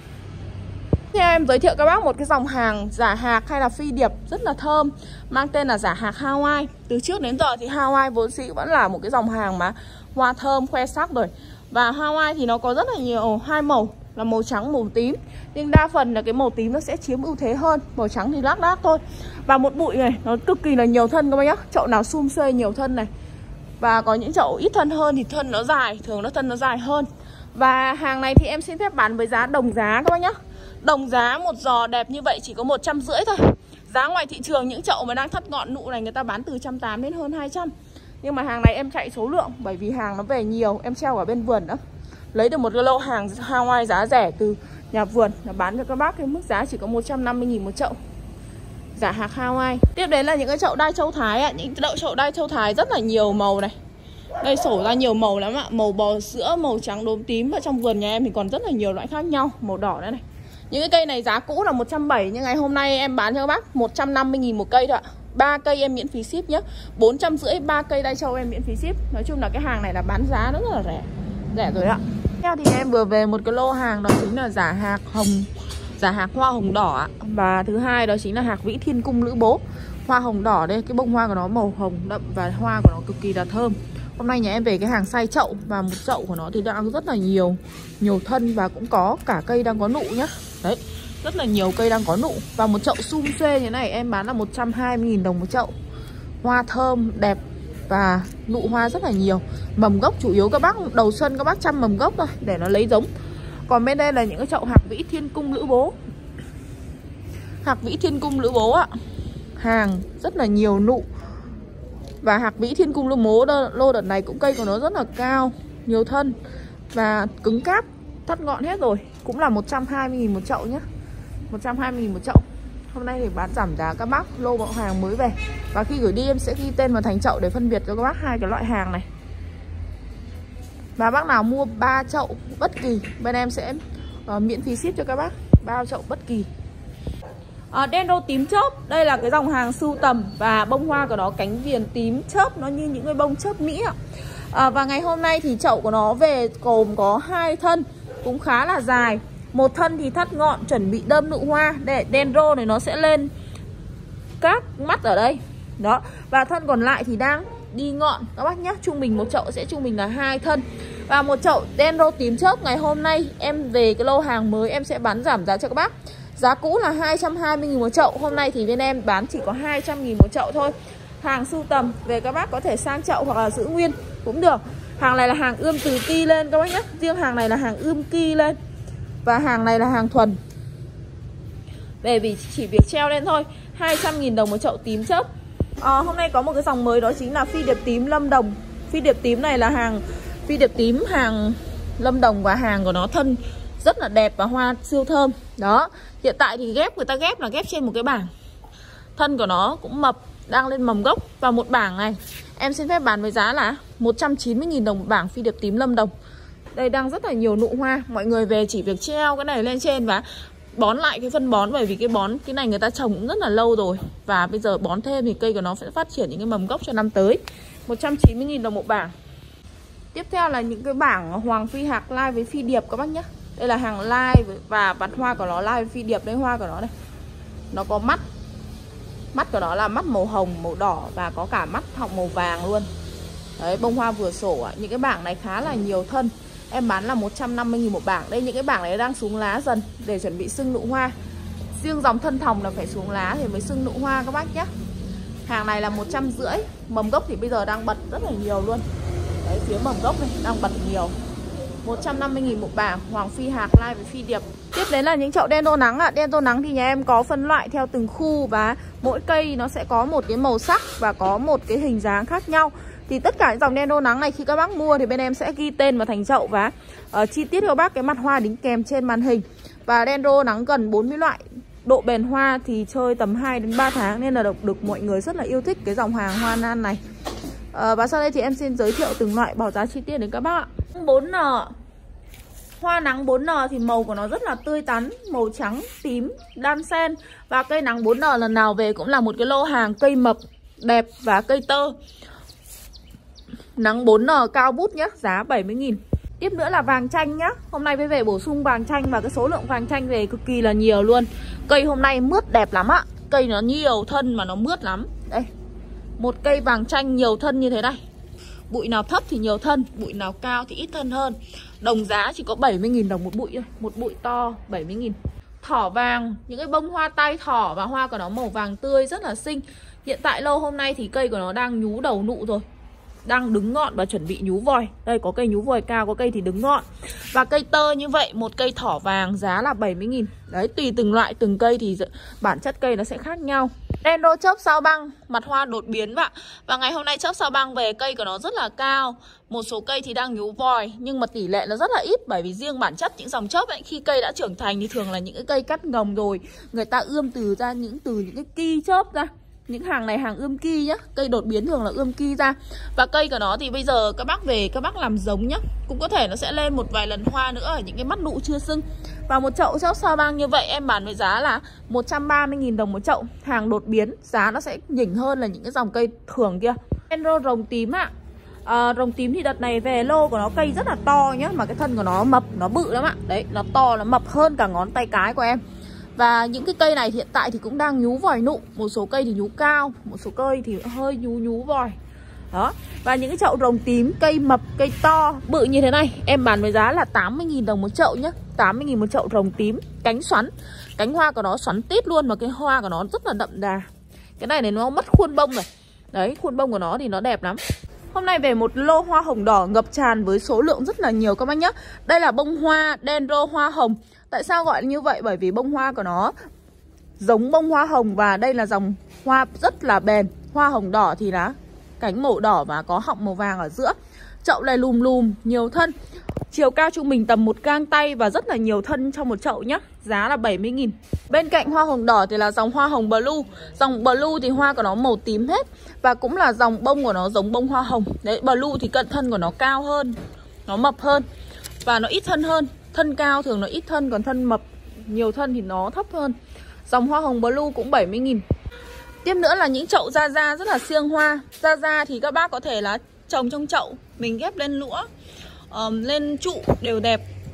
Speaker 1: Theo em giới thiệu các bác một cái dòng hàng giả hạc hay là phi điệp rất là thơm, mang tên là giả hạc Hawaii. Từ trước đến giờ thì Hawaii vốn dĩ vẫn là một cái dòng hàng mà hoa thơm khoe sắc rồi. Và Hawaii thì nó có rất là nhiều hai màu là màu trắng, màu tím. Nhưng đa phần là cái màu tím nó sẽ chiếm ưu thế hơn. Màu trắng thì lác đác thôi. Và một bụi này nó cực kỳ là nhiều thân các bác nhá. Chậu nào sum xuê nhiều thân này. Và có những chậu ít thân hơn thì thân nó dài, thường nó thân nó dài hơn. Và hàng này thì em xin phép bán với giá đồng giá các bác nhá. Đồng giá một giò đẹp như vậy chỉ có 150 thôi. Giá ngoài thị trường những chậu mà đang thắt ngọn nụ này người ta bán từ 180 đến hơn 200. Nhưng mà hàng này em chạy số lượng bởi vì hàng nó về nhiều, em treo ở bên vườn nữa. Lấy được một cái lô hàng Hawaii giá rẻ từ nhà vườn là bán cho các bác cái mức giá chỉ có 150.000 một chậu. Giả hạc Hawaii. Tiếp đến là những cái chậu đai châu Thái ạ. Những chậu đai châu Thái rất là nhiều màu này. Đây sổ ra nhiều màu lắm ạ. Màu bò sữa, màu trắng đốm tím. Và trong vườn nhà em thì còn rất là nhiều loại khác nhau. Màu đỏ đây này. Những cái cây này giá cũ là 170. Nhưng ngày hôm nay em bán cho các bác 150.000 một cây thôi ạ. 3 cây em miễn phí ship nhé. 450 3 cây đai châu em miễn phí ship. Nói chung là cái hàng này là bán giá rất là rẻ. Rẻ rồi ạ. Theo thì em vừa về một cái lô hàng đó chính là giả hạc hồng, giả hạc hoa hồng đỏ ạ. Và thứ hai đó chính là hạc vĩ thiên cung lữ bố. Hoa hồng đỏ đây, cái bông hoa của nó màu hồng đậm và hoa của nó cực kỳ là thơm. Hôm nay nhà em về cái hàng size chậu và một chậu của nó thì đang rất là nhiều thân và cũng có cả cây đang có nụ nhá. Đấy, rất là nhiều cây đang có nụ. Và một chậu sum xuê như này em bán là 120.000 đồng một chậu. Hoa thơm, đẹp và nụ hoa rất là nhiều. Mầm gốc chủ yếu các bác đầu xuân các bác chăm mầm gốc thôi để nó lấy giống. Còn bên đây là những cái chậu hạc vĩ thiên cung lữ bố. Hạc vĩ thiên cung lữ bố ạ. Hàng rất là nhiều nụ. Và hạc vĩ thiên cung lữ bố lô đợt này cũng cây của nó rất là cao, nhiều thân và cứng cáp, thắt ngọn hết rồi. Cũng là 120.000 một chậu nhé. 120.000 một chậu. Hôm nay thì bán giảm giá các bác, lô bộ hàng mới về. Và khi gửi đi em sẽ ghi tên vào thành chậu để phân biệt cho các bác hai cái loại hàng này. Và bác nào mua 3 chậu bất kỳ bên em sẽ miễn phí ship cho các bác 3 chậu bất kỳ. Đen rô tím chớp. Đây là cái dòng hàng sưu tầm. Và bông hoa của nó cánh viền tím chớp, nó như những cái bông chớp Mỹ ạ. Và ngày hôm nay thì chậu của nó về gồm có 2 thân cũng khá là dài. Một thân thì thắt ngọn chuẩn bị đơm nụ hoa. Để dendro này nó sẽ lên các mắt ở đây. Đó. Và thân còn lại thì đang đi ngọn các bác nhé. Trung bình một chậu sẽ trung bình là 2 thân. Và một chậu dendro tím chớp ngày hôm nay em về cái lô hàng mới em sẽ bán giảm giá cho các bác. Giá cũ là 220.000 một chậu. Hôm nay thì bên em bán chỉ có 200.000 một chậu thôi. Hàng sưu tầm về các bác có thể sang chậu hoặc là giữ nguyên cũng được. Hàng này là hàng ươm từ ki lên các bác nhé. Riêng hàng này là hàng ươm ki lên. Và hàng này là hàng thuần. Về vì chỉ việc treo lên thôi. 200.000 đồng một chậu tím chớp. Hôm nay có một cái dòng mới đó chính là phi điệp tím Lâm Đồng. Phi điệp tím này là hàng phi điệp tím hàng Lâm Đồng. Và hàng của nó thân rất là đẹp và hoa siêu thơm. Đó. Hiện tại thì người ta ghép là ghép trên một cái bảng. Thân của nó cũng mập, đang lên mầm gốc. Và một bảng này em xin phép bán với giá là 190.000 đồng một bảng phi điệp tím Lâm Đồng. Đây đang rất là nhiều nụ hoa. Mọi người về chỉ việc treo cái này lên trên và bón lại cái phân bón. Bởi vì cái này người ta trồng cũng rất là lâu rồi. Và bây giờ bón thêm thì cây của nó sẽ phát triển những cái mầm gốc cho năm tới. 190.000 đồng một bảng. Tiếp theo là những cái bảng Hoàng Phi Hạc lai với phi điệp các bác nhé. Đây là hàng lai và vặt hoa của nó lai với phi điệp. Đây hoa của nó này. Nó có mắt. Mắt của nó là mắt màu hồng, màu đỏ và có cả mắt họng màu vàng luôn. Đấy, bông hoa vừa sổ ạ. Những cái bảng này khá là nhiều thân. Em bán là 150.000 một bảng. Đây những cái bảng này đang xuống lá dần để chuẩn bị sưng nụ hoa. Riêng dòng thân thòng là phải xuống lá thì mới sưng nụ hoa các bác nhé. Hàng này là 150. Mầm gốc thì bây giờ đang bật rất là nhiều luôn. Đấy, phía mầm gốc này đang bật nhiều. 150.000 một bảng Hoàng Phi Hạc lai với phi điệp. Tiếp đến là những chậu đen tô nắng ạ. Đen tô nắng thì nhà em có phân loại theo từng khu. Và mỗi cây nó sẽ có một cái màu sắc và có một cái hình dáng khác nhau. Thì tất cả những dòng đen tô nắng này khi các bác mua thì bên em sẽ ghi tên vào thành chậu. Và chi tiết cho các bác cái mặt hoa đính kèm trên màn hình. Và đen tô nắng gần 40 loại. Độ bền hoa thì chơi tầm 2 đến 3 tháng. Nên là được mọi người rất là yêu thích cái dòng hàng hoa nan này. Và sau đây thì em xin giới thiệu từng loại báo giá chi tiết đến các bác ạ. 4N hoa nắng 4N thì màu của nó rất là tươi tắn, màu trắng, tím, đan xen. Và cây nắng 4N lần nào về cũng là một cái lô hàng cây mập, đẹp và cây tơ. Nắng 4N cao bút nhá, giá 70.000. Tiếp nữa là vàng chanh nhá. Hôm nay mới về bổ sung vàng chanh và cái số lượng vàng chanh về cực kỳ là nhiều luôn. Cây hôm nay mướt đẹp lắm ạ. Cây nó nhiều thân mà nó mướt lắm. Đây, một cây vàng chanh nhiều thân như thế này. Bụi nào thấp thì nhiều thân, bụi nào cao thì ít thân hơn. Đồng giá chỉ có 70.000 đồng một bụi thôi. Một bụi to 70.000. Thỏ vàng, những cái bông hoa tai thỏ và hoa của nó màu vàng tươi rất là xinh. Hiện tại lô hôm nay thì cây của nó đang nhú đầu nụ rồi, đang đứng ngọn và chuẩn bị nhú vòi. Đây có cây nhú vòi cao, có cây thì đứng ngọn. Và cây tơ như vậy, một cây thỏ vàng giá là 70.000. Đấy, tùy từng loại, từng cây thì bản chất cây nó sẽ khác nhau. Dendro chớp sao băng, mặt hoa đột biến vậy. Và ngày hôm nay chớp sao băng về cây của nó rất là cao. Một số cây thì đang nhú vòi, nhưng mà tỷ lệ nó rất là ít. Bởi vì riêng bản chất những dòng chớp ấy, khi cây đã trưởng thành thì thường là những cái cây cắt ngồng rồi. Người ta ươm từ những cái ki chớp ra. Những hàng này hàng ươm ki nhá. Cây đột biến thường là ươm ki ra. Và cây của nó thì bây giờ các bác về các bác làm giống nhá. Cũng có thể nó sẽ lên một vài lần hoa nữa ở những cái mắt nụ chưa sưng. Và một chậu chớp sao băng như vậy em bán với giá là 130.000 đồng một chậu. Hàng đột biến giá nó sẽ nhỉnh hơn là những cái dòng cây thường kia. Dendro rồng tím ạ. Rồng tím thì đợt này về lô của nó cây rất là to nhá. Mà cái thân của nó mập, nó bự lắm ạ. Đấy, nó to, nó mập hơn cả ngón tay cái của em. Và những cái cây này hiện tại thì cũng đang nhú vòi nụ. Một số cây thì nhú cao, một số cây thì hơi nhú vòi. Đó. Và những cái chậu rồng tím, cây mập, cây to, bự như thế này em bán với giá là 80.000 đồng một chậu nhá. 80.000 một chậu rồng tím, cánh xoắn. Cánh hoa của nó xoắn tít luôn. Mà cái hoa của nó rất là đậm đà. Cái này nó mất khuôn bông rồi. Đấy, khuôn bông của nó thì nó đẹp lắm. Hôm nay về một lô hoa hồng đỏ ngập tràn với số lượng rất là nhiều các bác nhé. Đây là bông hoa Dendro hoa hồng. Tại sao gọi như vậy? Bởi vì bông hoa của nó giống bông hoa hồng. Và đây là dòng hoa rất là bền. Hoa hồng đỏ thì là cánh màu đỏ và có họng màu vàng ở giữa. Chậu này lùm nhiều thân. Chiều cao trung bình tầm một gang tay và rất là nhiều thân trong một chậu nhé. Giá là 70.000. Bên cạnh hoa hồng đỏ thì là dòng hoa hồng blue. Dòng blue thì hoa của nó màu tím hết. Và cũng là dòng bông của nó giống bông hoa hồng. Đấy, blue thì cận thân của nó cao hơn, nó mập hơn và nó ít thân hơn. Thân cao thường nó ít thân, còn thân mập nhiều thân thì nó thấp hơn. Dòng hoa hồng blue cũng 70.000. Tiếp nữa là những chậu ra rất là siêng hoa. Ra thì các bác có thể là trồng trong chậu, mình ghép lên lũa, lên trụ đều đẹp.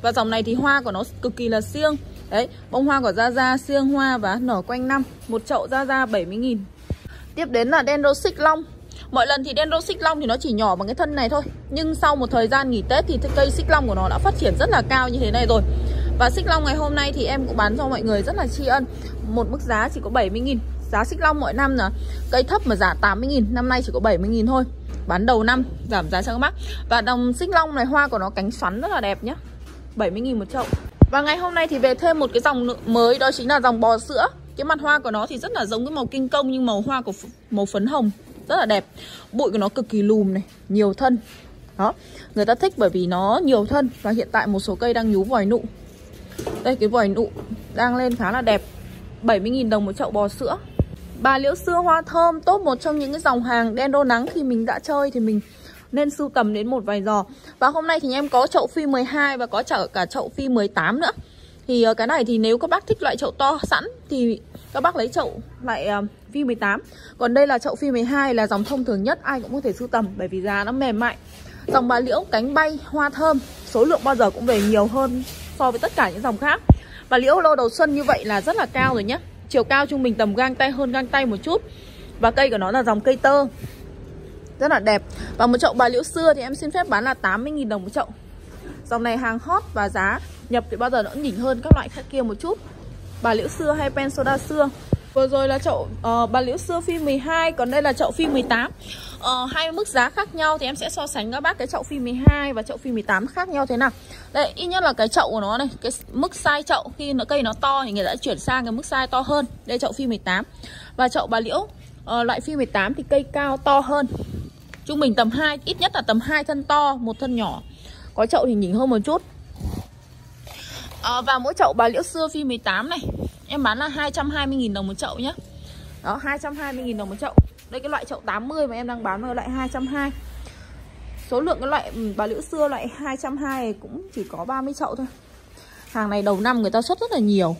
Speaker 1: Và dòng này thì hoa của nó cực kỳ là siêng. Đấy, bông hoa của Gia siêng hoa và nở quanh năm. Một chậu Gia 70.000. Tiếp đến là Dendro Xích Long. Mọi lần thì Dendro Xích Long thì nó chỉ nhỏ bằng cái thân này thôi, nhưng sau một thời gian nghỉ Tết thì cây Xích Long của nó đã phát triển rất là cao như thế này rồi. Và Xích Long ngày hôm nay thì em cũng bán cho mọi người rất là tri ân. Một mức giá chỉ có 70.000. Giá Xích Long mỗi năm là cây thấp mà giá 80.000, năm nay chỉ có 70.000 thôi. Bán đầu năm giảm giá cho các bác. Và đồng Xích Long này hoa của nó cánh xoắn rất là đẹp nhá. 70.000 một chậu. Và ngày hôm nay thì về thêm một cái dòng mới, đó chính là dòng bò sữa. Cái mặt hoa của nó thì rất là giống cái màu kinh công, nhưng màu hoa của màu phấn hồng rất là đẹp. Bụi của nó cực kỳ lùm này, nhiều thân. Đó, người ta thích bởi vì nó nhiều thân. Và hiện tại một số cây đang nhú vòi nụ. Đây, cái vòi nụ đang lên khá là đẹp. 70.000 đồng một chậu bò sữa. Bà liễu xưa hoa thơm, top một trong những cái dòng hàng Dendro nắng. Khi mình đã chơi thì mình nên sưu tầm đến một vài giò. Và hôm nay thì em có chậu phi 12 và có cả chậu phi 18 nữa. Thì cái này thì nếu các bác thích loại chậu to sẵn thì các bác lấy chậu lại phi 18. Còn đây là chậu phi 12, là dòng thông thường nhất, ai cũng có thể sưu tầm bởi vì giá nó mềm mại. Dòng bà liễu cánh bay hoa thơm, số lượng bao giờ cũng về nhiều hơn so với tất cả những dòng khác. Bà liễu lô đầu xuân như vậy là rất là cao rồi nhé. Chiều cao trung bình tầm gang tay, hơn gang tay một chút. Và cây của nó là dòng cây tơ, rất là đẹp. Và một chậu bà liễu xưa thì em xin phép bán là 80.000 đồng một chậu. Dòng này hàng hot và giá nhập thì bao giờ nó cũng nhỉnh hơn các loại khác kia một chút. Bà liễu xưa hay Pensoda xưa. Vừa rồi là chậu bà liễu xưa phi 12, còn đây là chậu phi 18. Hai mức giá khác nhau thì em sẽ so sánh các bác cái chậu phi 12 và chậu phi 18 khác nhau thế nào. Đây, ít nhất là cái chậu của nó này, cái mức size chậu khi cây nó to thì người ta chuyển sang cái mức size to hơn. Đây chậu phi 18. Và chậu bà liễu loại phi 18 thì cây cao to hơn. Trung bình tầm 2, ít nhất là tầm 2 thân to, một thân nhỏ. Có chậu thì nhỉnh hơn một chút. Và mỗi chậu bà liễu xưa phi 18 này em bán là 220.000 đồng một chậu nhá. Đó, 220.000 đồng một chậu. Đây cái loại chậu 80 mà em đang bán vào loại 220. Số lượng cái loại bà liễu xưa loại 220 cũng chỉ có 30 chậu thôi. Hàng này đầu năm người ta xuất rất là nhiều.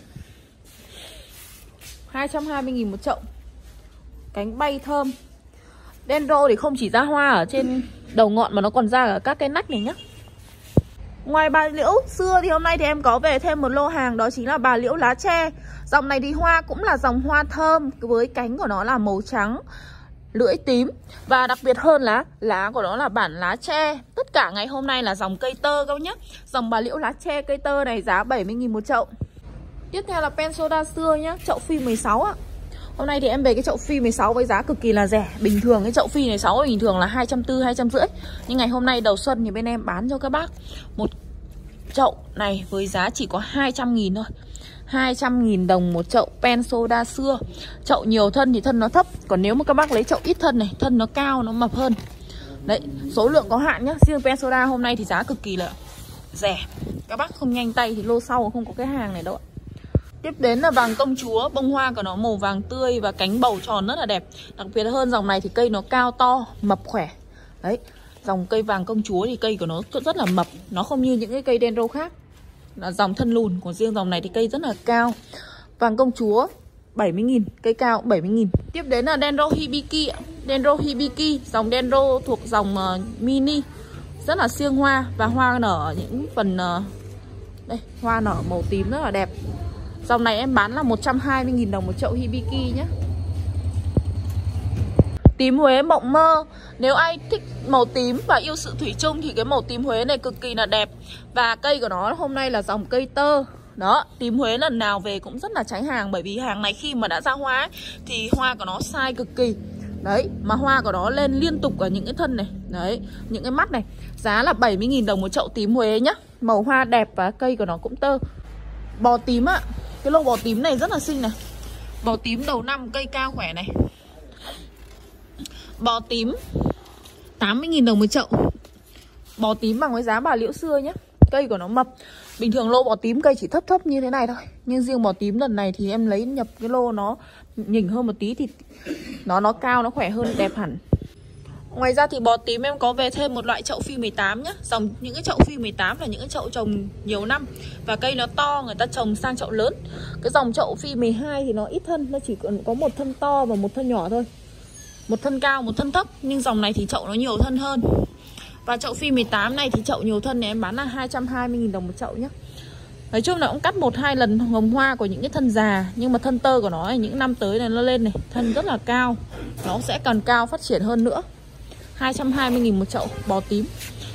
Speaker 1: 220.000 một chậu. Cánh bay thơm. Dendro thì không chỉ ra hoa ở trên đầu ngọn mà nó còn ra ở các cái nách này nhá. Ngoài bà liễu xưa thì hôm nay thì em có về thêm một lô hàng, đó chính là bà liễu lá tre. Dòng này thì hoa cũng là dòng hoa thơm, với cánh của nó là màu trắng, lưỡi tím. Và đặc biệt hơn là lá của nó là bản lá tre. Tất cả ngày hôm nay là dòng cây tơ các nhé. Dòng bà liễu lá tre cây tơ này giá 70.000 một chậu. Tiếp theo là Pensoda xưa nhá, chậu phi 16 ạ. Hôm nay thì em về cái chậu phi 16 với giá cực kỳ là rẻ. Bình thường cái chậu phi 16 bình thường là 240, 250. Nhưng ngày hôm nay đầu xuân thì bên em bán cho các bác một chậu này với giá chỉ có 200.000 thôi. 200.000 đồng một chậu Pensoda xưa. Chậu nhiều thân thì thân nó thấp. Còn nếu mà các bác lấy chậu ít thân này, thân nó cao, nó mập hơn. Đấy, số lượng có hạn nhá. Riêng Pensoda hôm nay thì giá cực kỳ là rẻ. Các bác không nhanh tay thì lô sau không có cái hàng này đâu ạ. Tiếp đến là vàng công chúa, bông hoa của nó màu vàng tươi và cánh bầu tròn rất là đẹp. Đặc biệt hơn dòng này thì cây nó cao to, mập khỏe. Đấy, dòng cây vàng công chúa thì cây của nó rất là mập. Nó không như những cái cây Dendro khác là dòng thân lùn, còn riêng dòng này thì cây rất là cao. Vàng công chúa 70.000, cây cao 70.000. Tiếp đến là Dendro Hibiki. Dendro Hibiki, dòng Dendro thuộc dòng mini, rất là siêng hoa và hoa nở ở những phần đây, hoa nở màu tím rất là đẹp. Dòng này em bán là 120.000 đồng một chậu Hibiki nhé. Tím Huế mộng mơ. Nếu ai thích màu tím và yêu sự thủy chung thì cái màu tím Huế này cực kỳ là đẹp. Và cây của nó hôm nay là dòng cây tơ. Đó, tím Huế lần nào về cũng rất là cháy hàng. Bởi vì hàng này khi mà đã ra hoa thì hoa của nó sai cực kỳ. Đấy, mà hoa của nó lên liên tục ở những cái thân này. Đấy, những cái mắt này. Giá là 70.000 đồng một chậu tím Huế nhá. Màu hoa đẹp và cây của nó cũng tơ. Bò tím ạ. Cái lô bò tím này rất là xinh này. Bò tím đầu năm cây cao khỏe này. Bò tím 80.000 đồng một chậu. Bò tím bằng với giá bà liễu xưa nhé. Cây của nó mập. Bình thường lô bò tím cây chỉ thấp thấp như thế này thôi. Nhưng riêng bò tím lần này thì em lấy nhập cái lô nó nhỉnh hơn một tí thì nó cao, nó khỏe hơn, đẹp hẳn. Ngoài ra thì bò tím em có về thêm một loại chậu phi 18 nhé. Dòng những cái chậu phi 18 là những cái chậu trồng nhiều năm và cây nó to, người ta trồng sang chậu lớn. Cái dòng chậu phi 12 thì nó ít thân, nó chỉ có một thân to và một thân nhỏ thôi. Một thân cao, một thân thấp. Nhưng dòng này thì chậu nó nhiều thân hơn. Và chậu phi 18 này thì chậu nhiều thân này em bán là 220.000 đồng một chậu nhé. Nói chung là cũng cắt 1-2 lần hồng hoa của những cái thân già. Nhưng mà thân tơ của nó những năm tới này nó lên này, thân rất là cao. Nó sẽ còn cao phát triển hơn nữa. 220.000 một chậu bò tím.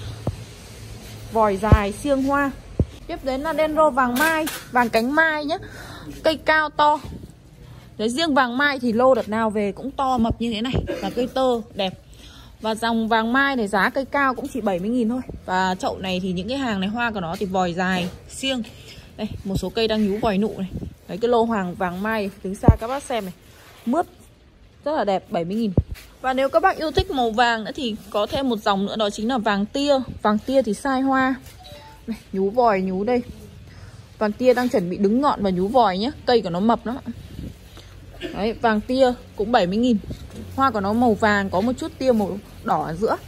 Speaker 1: Vòi dài siêng hoa. Tiếp đến là Dendro vàng mai, vàng cánh mai nhé. Cây cao to. Đấy, riêng vàng mai thì lô đợt nào về cũng to mập như thế này. Và cây tơ đẹp. Và dòng vàng mai này giá cây cao cũng chỉ 70.000 thôi. Và chậu này thì những cái hàng này hoa của nó thì vòi dài siêng. Đây, một số cây đang nhú vòi nụ này. Đấy, cái lô hoàng vàng mai đứng xa các bác xem này. Mướt rất là đẹp, 70.000. Và nếu các bác yêu thích màu vàng nữa thì có thêm một dòng nữa, đó chính là vàng tia. Vàng tia thì sai hoa này, nhú vòi nhú đây. Vàng tia đang chuẩn bị đứng ngọn và nhú vòi nhé. Cây của nó mập lắm. Đấy, vàng tia cũng 70.000. Hoa của nó màu vàng, có một chút tia màu đỏ ở giữa.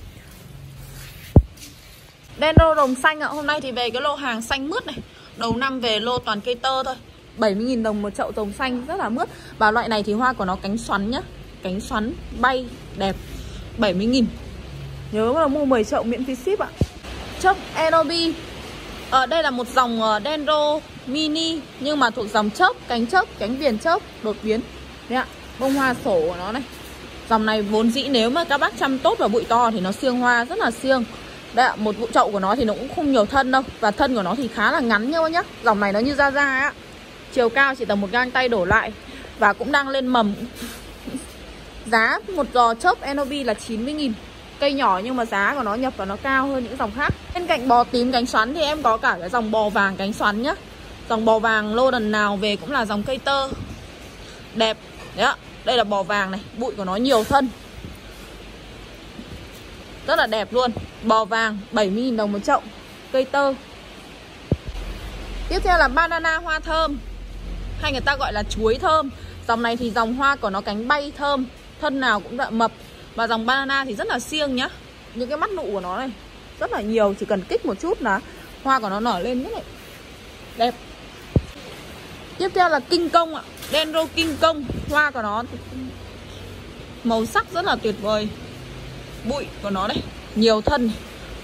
Speaker 1: Dendro đồng xanh ạ. Hôm nay thì về cái lô hàng xanh mướt này. Đầu năm về lô toàn cây tơ thôi. 70.000 đồng một chậu đồng xanh rất là mướt. Và loại này thì hoa của nó cánh xoắn nhá. Cánh xoắn bay đẹp, 70.000. Nhớ là mua 10 chậu miễn phí ship ạ. Chốc Enobi. Ở đây là một dòng Dendro mini nhưng mà thuộc dòng chớp, cánh viền chớp đột biến. Đấy ạ, bông hoa sổ của nó này. Dòng này vốn dĩ nếu mà các bác chăm tốt và bụi to thì nó siêng hoa rất là siêng. Đây ạ, một vụ chậu của nó thì nó cũng không nhiều thân đâu. Và thân của nó thì khá là ngắn nhau nhá. Dòng này nó như da á. Chiều cao chỉ tầm một gang tay đổ lại. Và cũng đang lên mầm. Giá một giò chớp Enobi là 90.000. Cây nhỏ nhưng mà giá của nó nhập và nó cao hơn những dòng khác. Bên cạnh bò tím cánh xoắn thì em có cả cái dòng bò vàng cánh xoắn nhá. Dòng bò vàng lô lần nào về cũng là dòng cây tơ đẹp. Đấy ạ, đây là bò vàng này, bụi của nó nhiều thân. Rất là đẹp luôn. Bò vàng 70.000 đồng một chậu. Cây tơ. Tiếp theo là banana hoa thơm, hay người ta gọi là chuối thơm. Dòng này thì dòng hoa của nó cánh bay thơm. Thân nào cũng dạ mập. Và dòng banana thì rất là siêng nhá. Những cái mắt nụ của nó này rất là nhiều. Chỉ cần kích một chút là hoa của nó nở lên rất là đẹp. Tiếp theo là kinh công ạ. Dendro kinh công. Hoa của nó màu sắc rất là tuyệt vời. Bụi của nó đây nhiều thân này.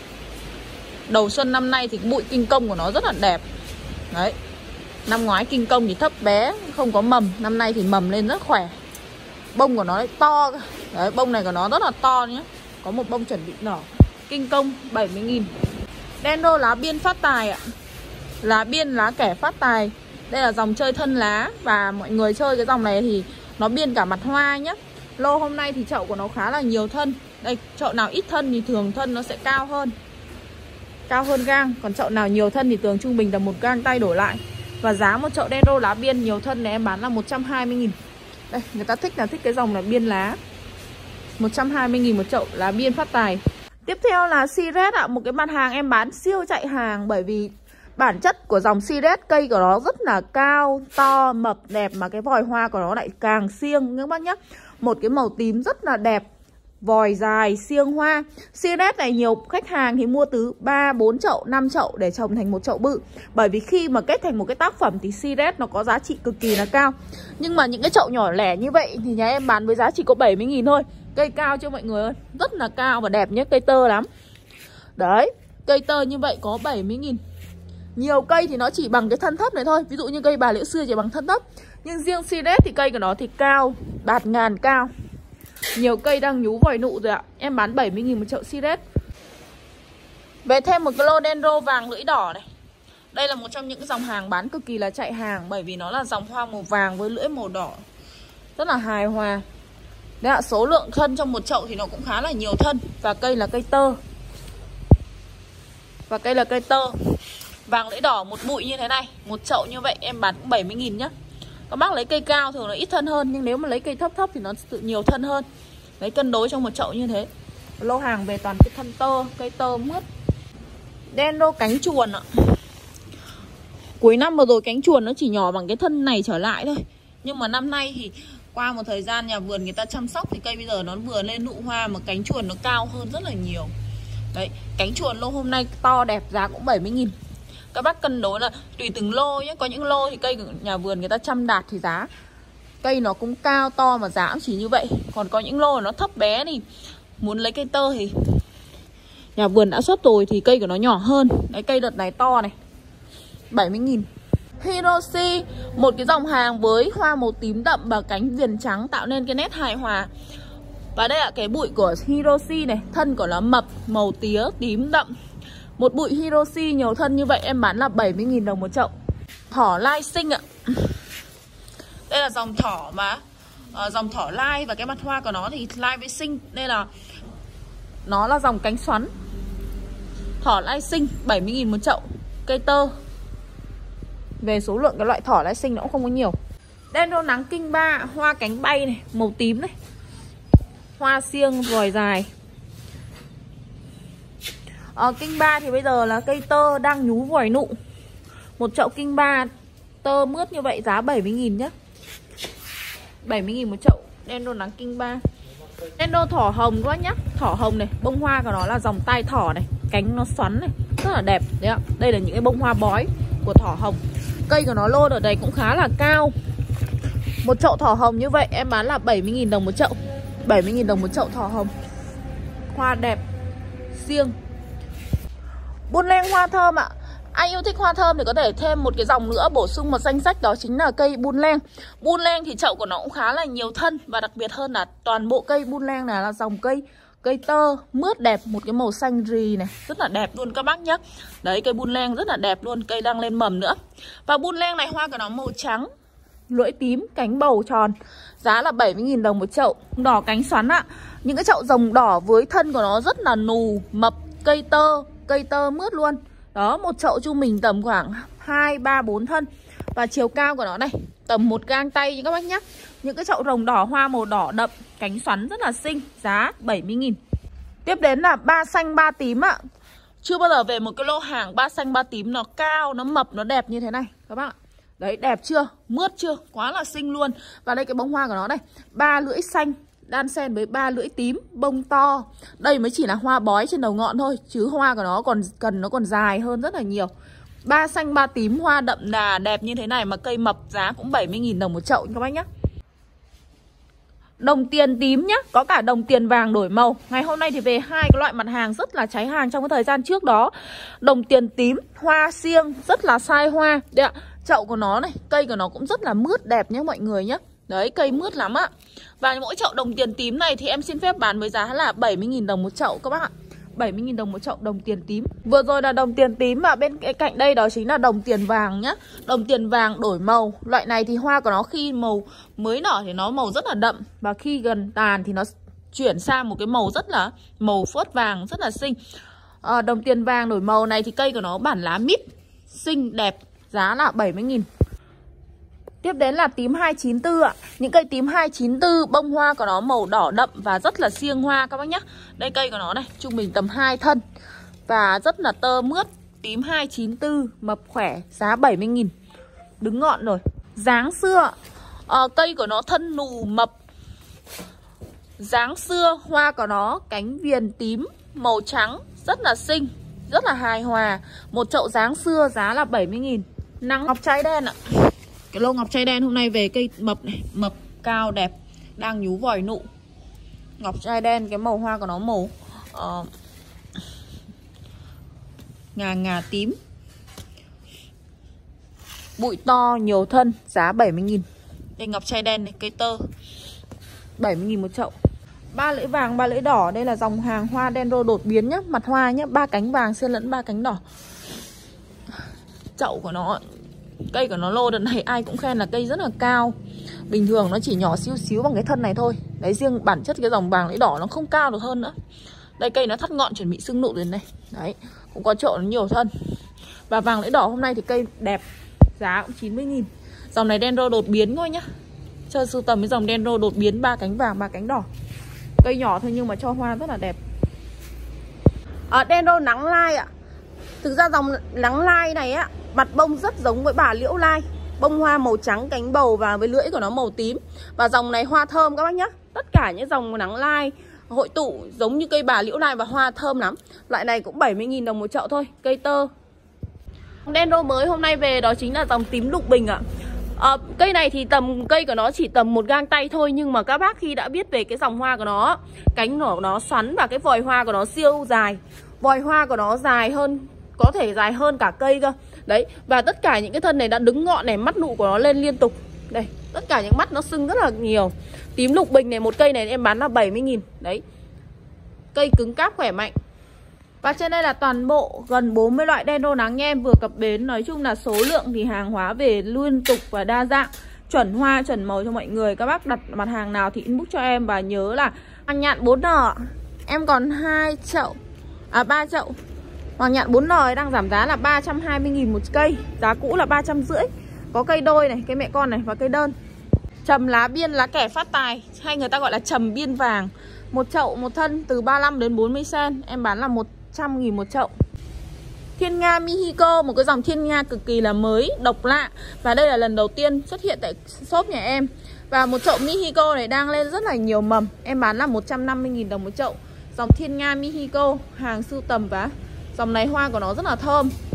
Speaker 1: Đầu xuân năm nay thì bụi kinh công của nó rất là đẹp. Đấy. Năm ngoái kinh công thì thấp bé, không có mầm. Năm nay thì mầm lên rất khỏe. Bông của nó lại to. Đấy, bông này của nó rất là to nhé. Có một bông chuẩn bị nở. Kinh công 70.000. Dendro lá biên phát tài ạ. Lá biên lá kẻ phát tài. Đây là dòng chơi thân lá. Và mọi người chơi cái dòng này thì nó biên cả mặt hoa nhé. Lô hôm nay thì chậu của nó khá là nhiều thân. Đây, chậu nào ít thân thì thường thân nó sẽ cao hơn. Cao hơn gang. Còn chậu nào nhiều thân thì thường trung bình là một gang tay đổ lại. Và giá một chậu Dendro lá biên nhiều thân này em bán là 120.000. Đây, người ta thích cái dòng là biên lá. 120.000 một chậu lá biên phát tài. Tiếp theo là Siret ạ. Một cái mặt hàng em bán siêu chạy hàng. Bởi vì bản chất của dòng Siret, cây của nó rất là cao, to, mập, đẹp. Mà cái vòi hoa của nó lại càng siêng các bác nhé. Một cái màu tím rất là đẹp. Vòi dài, siêng hoa. Siret này nhiều khách hàng thì mua từ 3, 4 chậu, 5 chậu để trồng thành một chậu bự. Bởi vì khi mà kết thành một cái tác phẩm thì Siret nó có giá trị cực kỳ là cao. Nhưng mà những cái chậu nhỏ lẻ như vậy thì nhà em bán với giá chỉ có 70.000 thôi. Cây cao chưa mọi người ơi. Rất là cao và đẹp nhé, cây tơ lắm. Đấy, cây tơ như vậy có 70.000. Nhiều cây thì nó chỉ bằng cái thân thấp này thôi. Ví dụ như cây bà liễu xưa chỉ bằng thân thấp. Nhưng riêng Siret thì cây của nó thì cao, bạt ngàn cao. Nhiều cây đang nhú vòi nụ rồi ạ. Em bán 70.000 một chậu Siret. Về thêm một cái lô Dendro vàng lưỡi đỏ này. Đây là một trong những dòng hàng bán cực kỳ là chạy hàng. Bởi vì nó là dòng hoa màu vàng với lưỡi màu đỏ. Rất là hài hòa. Đấy ạ, số lượng thân trong một chậu thì nó cũng khá là nhiều thân. Và cây là cây tơ. Và cây là cây tơ. Vàng lưỡi đỏ một bụi như thế này. Một chậu như vậy em bán cũng 70.000 nhá. Các bác lấy cây cao thường nó ít thân hơn. Nhưng nếu mà lấy cây thấp thấp thì nó tự nhiều thân hơn. Đấy, cân đối trong một chậu như thế. Lô hàng về toàn cái thân tơ, cây tơ mướt. Dendro cánh chuồn ạ. Cuối năm vừa rồi cánh chuồn nó chỉ nhỏ bằng cái thân này trở lại thôi. Nhưng mà năm nay thì qua một thời gian nhà vườn người ta chăm sóc thì cây bây giờ nó vừa lên nụ hoa mà cánh chuồn nó cao hơn rất là nhiều. Đấy, cánh chuồn lô hôm nay to đẹp giá cũng 70.000. Các bác cân đối là tùy từng lô nhé. Có những lô thì cây của nhà vườn người ta chăm đạt thì giá cây nó cũng cao to mà giá cũng chỉ như vậy. Còn có những lô nó thấp bé thì muốn lấy cây tơ Nhà vườn đã xuất rồi thì cây của nó nhỏ hơn. Đấy, cây đợt này to này, 70.000. Hiroshi, một cái dòng hàng với hoa màu tím đậm và cánh viền trắng tạo nên cái nét hài hòa. Và đây là cái bụi của Hiroshi này, thân của nó mập, màu tía, tím đậm. Một bụi Hiroshi nhiều thân như vậy em bán là 70.000 đồng một chậu. Thỏ lai sinh ạ. Đây là dòng thỏ mà dòng thỏ lai, và cái mặt hoa của nó thì lai với sinh, nên là nó là dòng cánh xoắn. Thỏ lai sinh 70.000 một chậu. Cây tơ. Về số lượng cái loại thỏ lai sinh nó cũng không có nhiều. Dendro nắng kinh ba, hoa cánh bay này, màu tím này. Hoa xiêng vòi dài. Kinh ba thì bây giờ là cây tơ đang nhú vòi nụ. Một chậu kinh ba tơ mướt như vậy giá 70.000 nhá. 70.000 một chậu. Dendro nắng kinh ba. Dendro thỏ hồng các bác nhá. Thỏ hồng này, bông hoa của nó là dòng tai thỏ này, cánh nó xoắn này, rất là đẹp. Đấy ạ. Đây là những cái bông hoa bói của thỏ hồng. Cây của nó lô ở đây cũng khá là cao. Một chậu thỏ hồng như vậy em bán là 70.000 đồng một chậu. 70.000 đồng một chậu thỏ hồng. Hoa đẹp, xiêng. Buôn leng hoa thơm ạ. Ai yêu thích hoa thơm thì có thể thêm một cái dòng nữa bổ sung một danh sách, đó chính là cây buôn leng. Buôn leng thì chậu của nó cũng khá là nhiều thân, và đặc biệt hơn là toàn bộ cây buôn leng này là dòng cây tơ mướt đẹp, một cái màu xanh rì này, rất là đẹp luôn các bác nhé. Đấy, cây buôn leng rất là đẹp luôn, cây đang lên mầm nữa. Và buôn leng này hoa của nó màu trắng, lưỡi tím, cánh bầu tròn, giá là 70.000 đồng một chậu. Đỏ cánh xoắn ạ. Những cái chậu rồng đỏ với thân của nó rất là nù, mập, cây tơ mướt luôn. Đó, một chậu trung bình tầm khoảng 2, 3, 4 thân. Và chiều cao của nó này tầm 1 gang tay các bác nhé. Những cái chậu rồng đỏ hoa màu đỏ đậm, cánh xoắn rất là xinh, giá 70.000. Tiếp đến là ba xanh ba tím ạ. Chưa bao giờ về một cái lô hàng ba xanh ba tím nó cao, nó mập, nó đẹp như thế này các bác ạ. Đấy, đẹp chưa? Mướt chưa? Quá là xinh luôn. Và đây cái bông hoa của nó đây, 3 lưỡi xanh đan xen với 3 lưỡi tím, bông to. Đây mới chỉ là hoa bói trên đầu ngọn thôi, chứ hoa của nó cần nó còn dài hơn rất là nhiều. Ba xanh ba tím, hoa đậm đà đẹp như thế này mà cây mập, giá cũng 70.000 đồng một chậu các bác nhé. Đồng tiền tím nhá, có cả đồng tiền vàng đổi màu. Ngày hôm nay thì về hai cái loại mặt hàng rất là cháy hàng trong cái thời gian trước đó. Đồng tiền tím, hoa xiêng, rất là sai hoa. Đấy ạ, chậu của nó này, cây của nó cũng rất là mướt đẹp nhé mọi người nhé. Đấy, cây mướt lắm ạ. Và mỗi chậu đồng tiền tím này thì em xin phép bán với giá là 70.000 đồng một chậu các bác ạ. 70.000 đồng một chậu đồng tiền tím. Vừa rồi là đồng tiền tím, và bên cạnh đây đó chính là đồng tiền vàng nhá. Đồng tiền vàng đổi màu. Loại này thì hoa của nó khi màu mới nở thì nó màu rất là đậm, và khi gần tàn thì nó chuyển sang một cái màu rất là màu phớt vàng, rất là xinh. Đồng tiền vàng đổi màu này thì cây của nó bản lá mít, xinh đẹp, giá là 70.000. Tiếp đến là tím 294 ạ. Những cây tím 294 bông hoa của nó màu đỏ đậm và rất là xiêng hoa các bác nhé. Đây cây của nó này, trung bình tầm 2 thân và rất là tơ mướt. Tím 294 mập khỏe, giá 70.000. Đứng ngọn rồi. Dáng xưa, cây của nó thân nù mập, dáng xưa, hoa của nó cánh viền tím màu trắng, rất là xinh, rất là hài hòa. Một chậu dáng xưa giá là 70.000. Nắng ngọc trai đen ạ. Cái lô ngọc trai đen hôm nay về cây mập này, mập cao đẹp, đang nhú vòi nụ. Ngọc trai đen, cái màu hoa của nó màu ngà tím, bụi to, nhiều thân, giá 70.000. Đây ngọc trai đen này, cây tơ, 70.000 một chậu. Ba lưỡi vàng, ba lưỡi đỏ, đây là dòng hàng hoa Dendro đột biến nhá, mặt hoa nhá, 3 cánh vàng xen lẫn 3 cánh đỏ. Chậu của nó, cây của nó lô đợt này ai cũng khen là cây rất là cao. Bình thường nó chỉ nhỏ xíu xíu bằng cái thân này thôi. Đấy, riêng bản chất cái dòng vàng lưỡi đỏ nó không cao được hơn nữa. Đây cây nó thắt ngọn chuẩn bị sưng nụ rồi này. Đấy, cũng có chậu nó nhiều thân. Và vàng lưỡi đỏ hôm nay thì cây đẹp, giá cũng 90.000. Dòng này Dendro đột biến thôi nhá. Chơi sưu tầm với dòng Dendro đột biến 3 cánh vàng 3 cánh đỏ. Cây nhỏ thôi nhưng mà cho hoa rất là đẹp. Dendro nắng lai ạ. Thực ra dòng nắng lai này á, mặt bông rất giống với bà liễu lai. Bông hoa màu trắng, cánh bầu và với lưỡi của nó màu tím. Và dòng này hoa thơm các bác nhá. Tất cả những dòng nắng lai hội tụ giống như cây bà liễu lai và hoa thơm lắm. Loại này cũng 70.000 đồng một chậu thôi. Cây tơ. Dendro mới hôm nay về đó chính là dòng tím lục bình ạ. Cây này thì cây của nó chỉ tầm 1 gang tay thôi. Nhưng mà các bác khi đã biết về cái dòng hoa của nó, cánh của nó xoắn và cái vòi hoa của nó siêu dài, Vòi hoa của nó dài hơn, có thể dài hơn cả cây cơ. Đấy, và tất cả những cái thân này đã đứng ngọn này, mắt nụ của nó lên liên tục. Đây, tất cả những mắt nó sưng rất là nhiều. Tím lục bình này, một cây này em bán là 70.000. Đấy, cây cứng cáp khỏe mạnh. Và trên đây là toàn bộ gần 40 loại đen nắng nha em, vừa cập bến. Nói chung là số lượng thì hàng hóa về liên tục và đa dạng, chuẩn hoa, chuẩn màu cho mọi người. Các bác đặt mặt hàng nào thì inbox cho em. Và nhớ là hoàng nhạn 4N em còn 3 chậu. Hoàng nhạn 4N đang giảm giá là 320.000 một cây. Giá cũ là 350. Có cây đôi này, cây mẹ con này và cây đơn. Trầm lá biên lá kẻ phát tài, hay người ta gọi là trầm biên vàng. Một chậu một thân từ 35 đến 40 cm, em bán là 100.000 một chậu. Thiên Nga Mexico, một cái dòng thiên nga cực kỳ là mới, độc lạ. Và đây là lần đầu tiên xuất hiện tại shop nhà em. Và một chậu Mexico này đang lên rất là nhiều mầm. Em bán là 150.000 đồng một chậu. Dòng thiên nga Mexico, hàng sưu tầm và dòng này hoa của nó rất là thơm.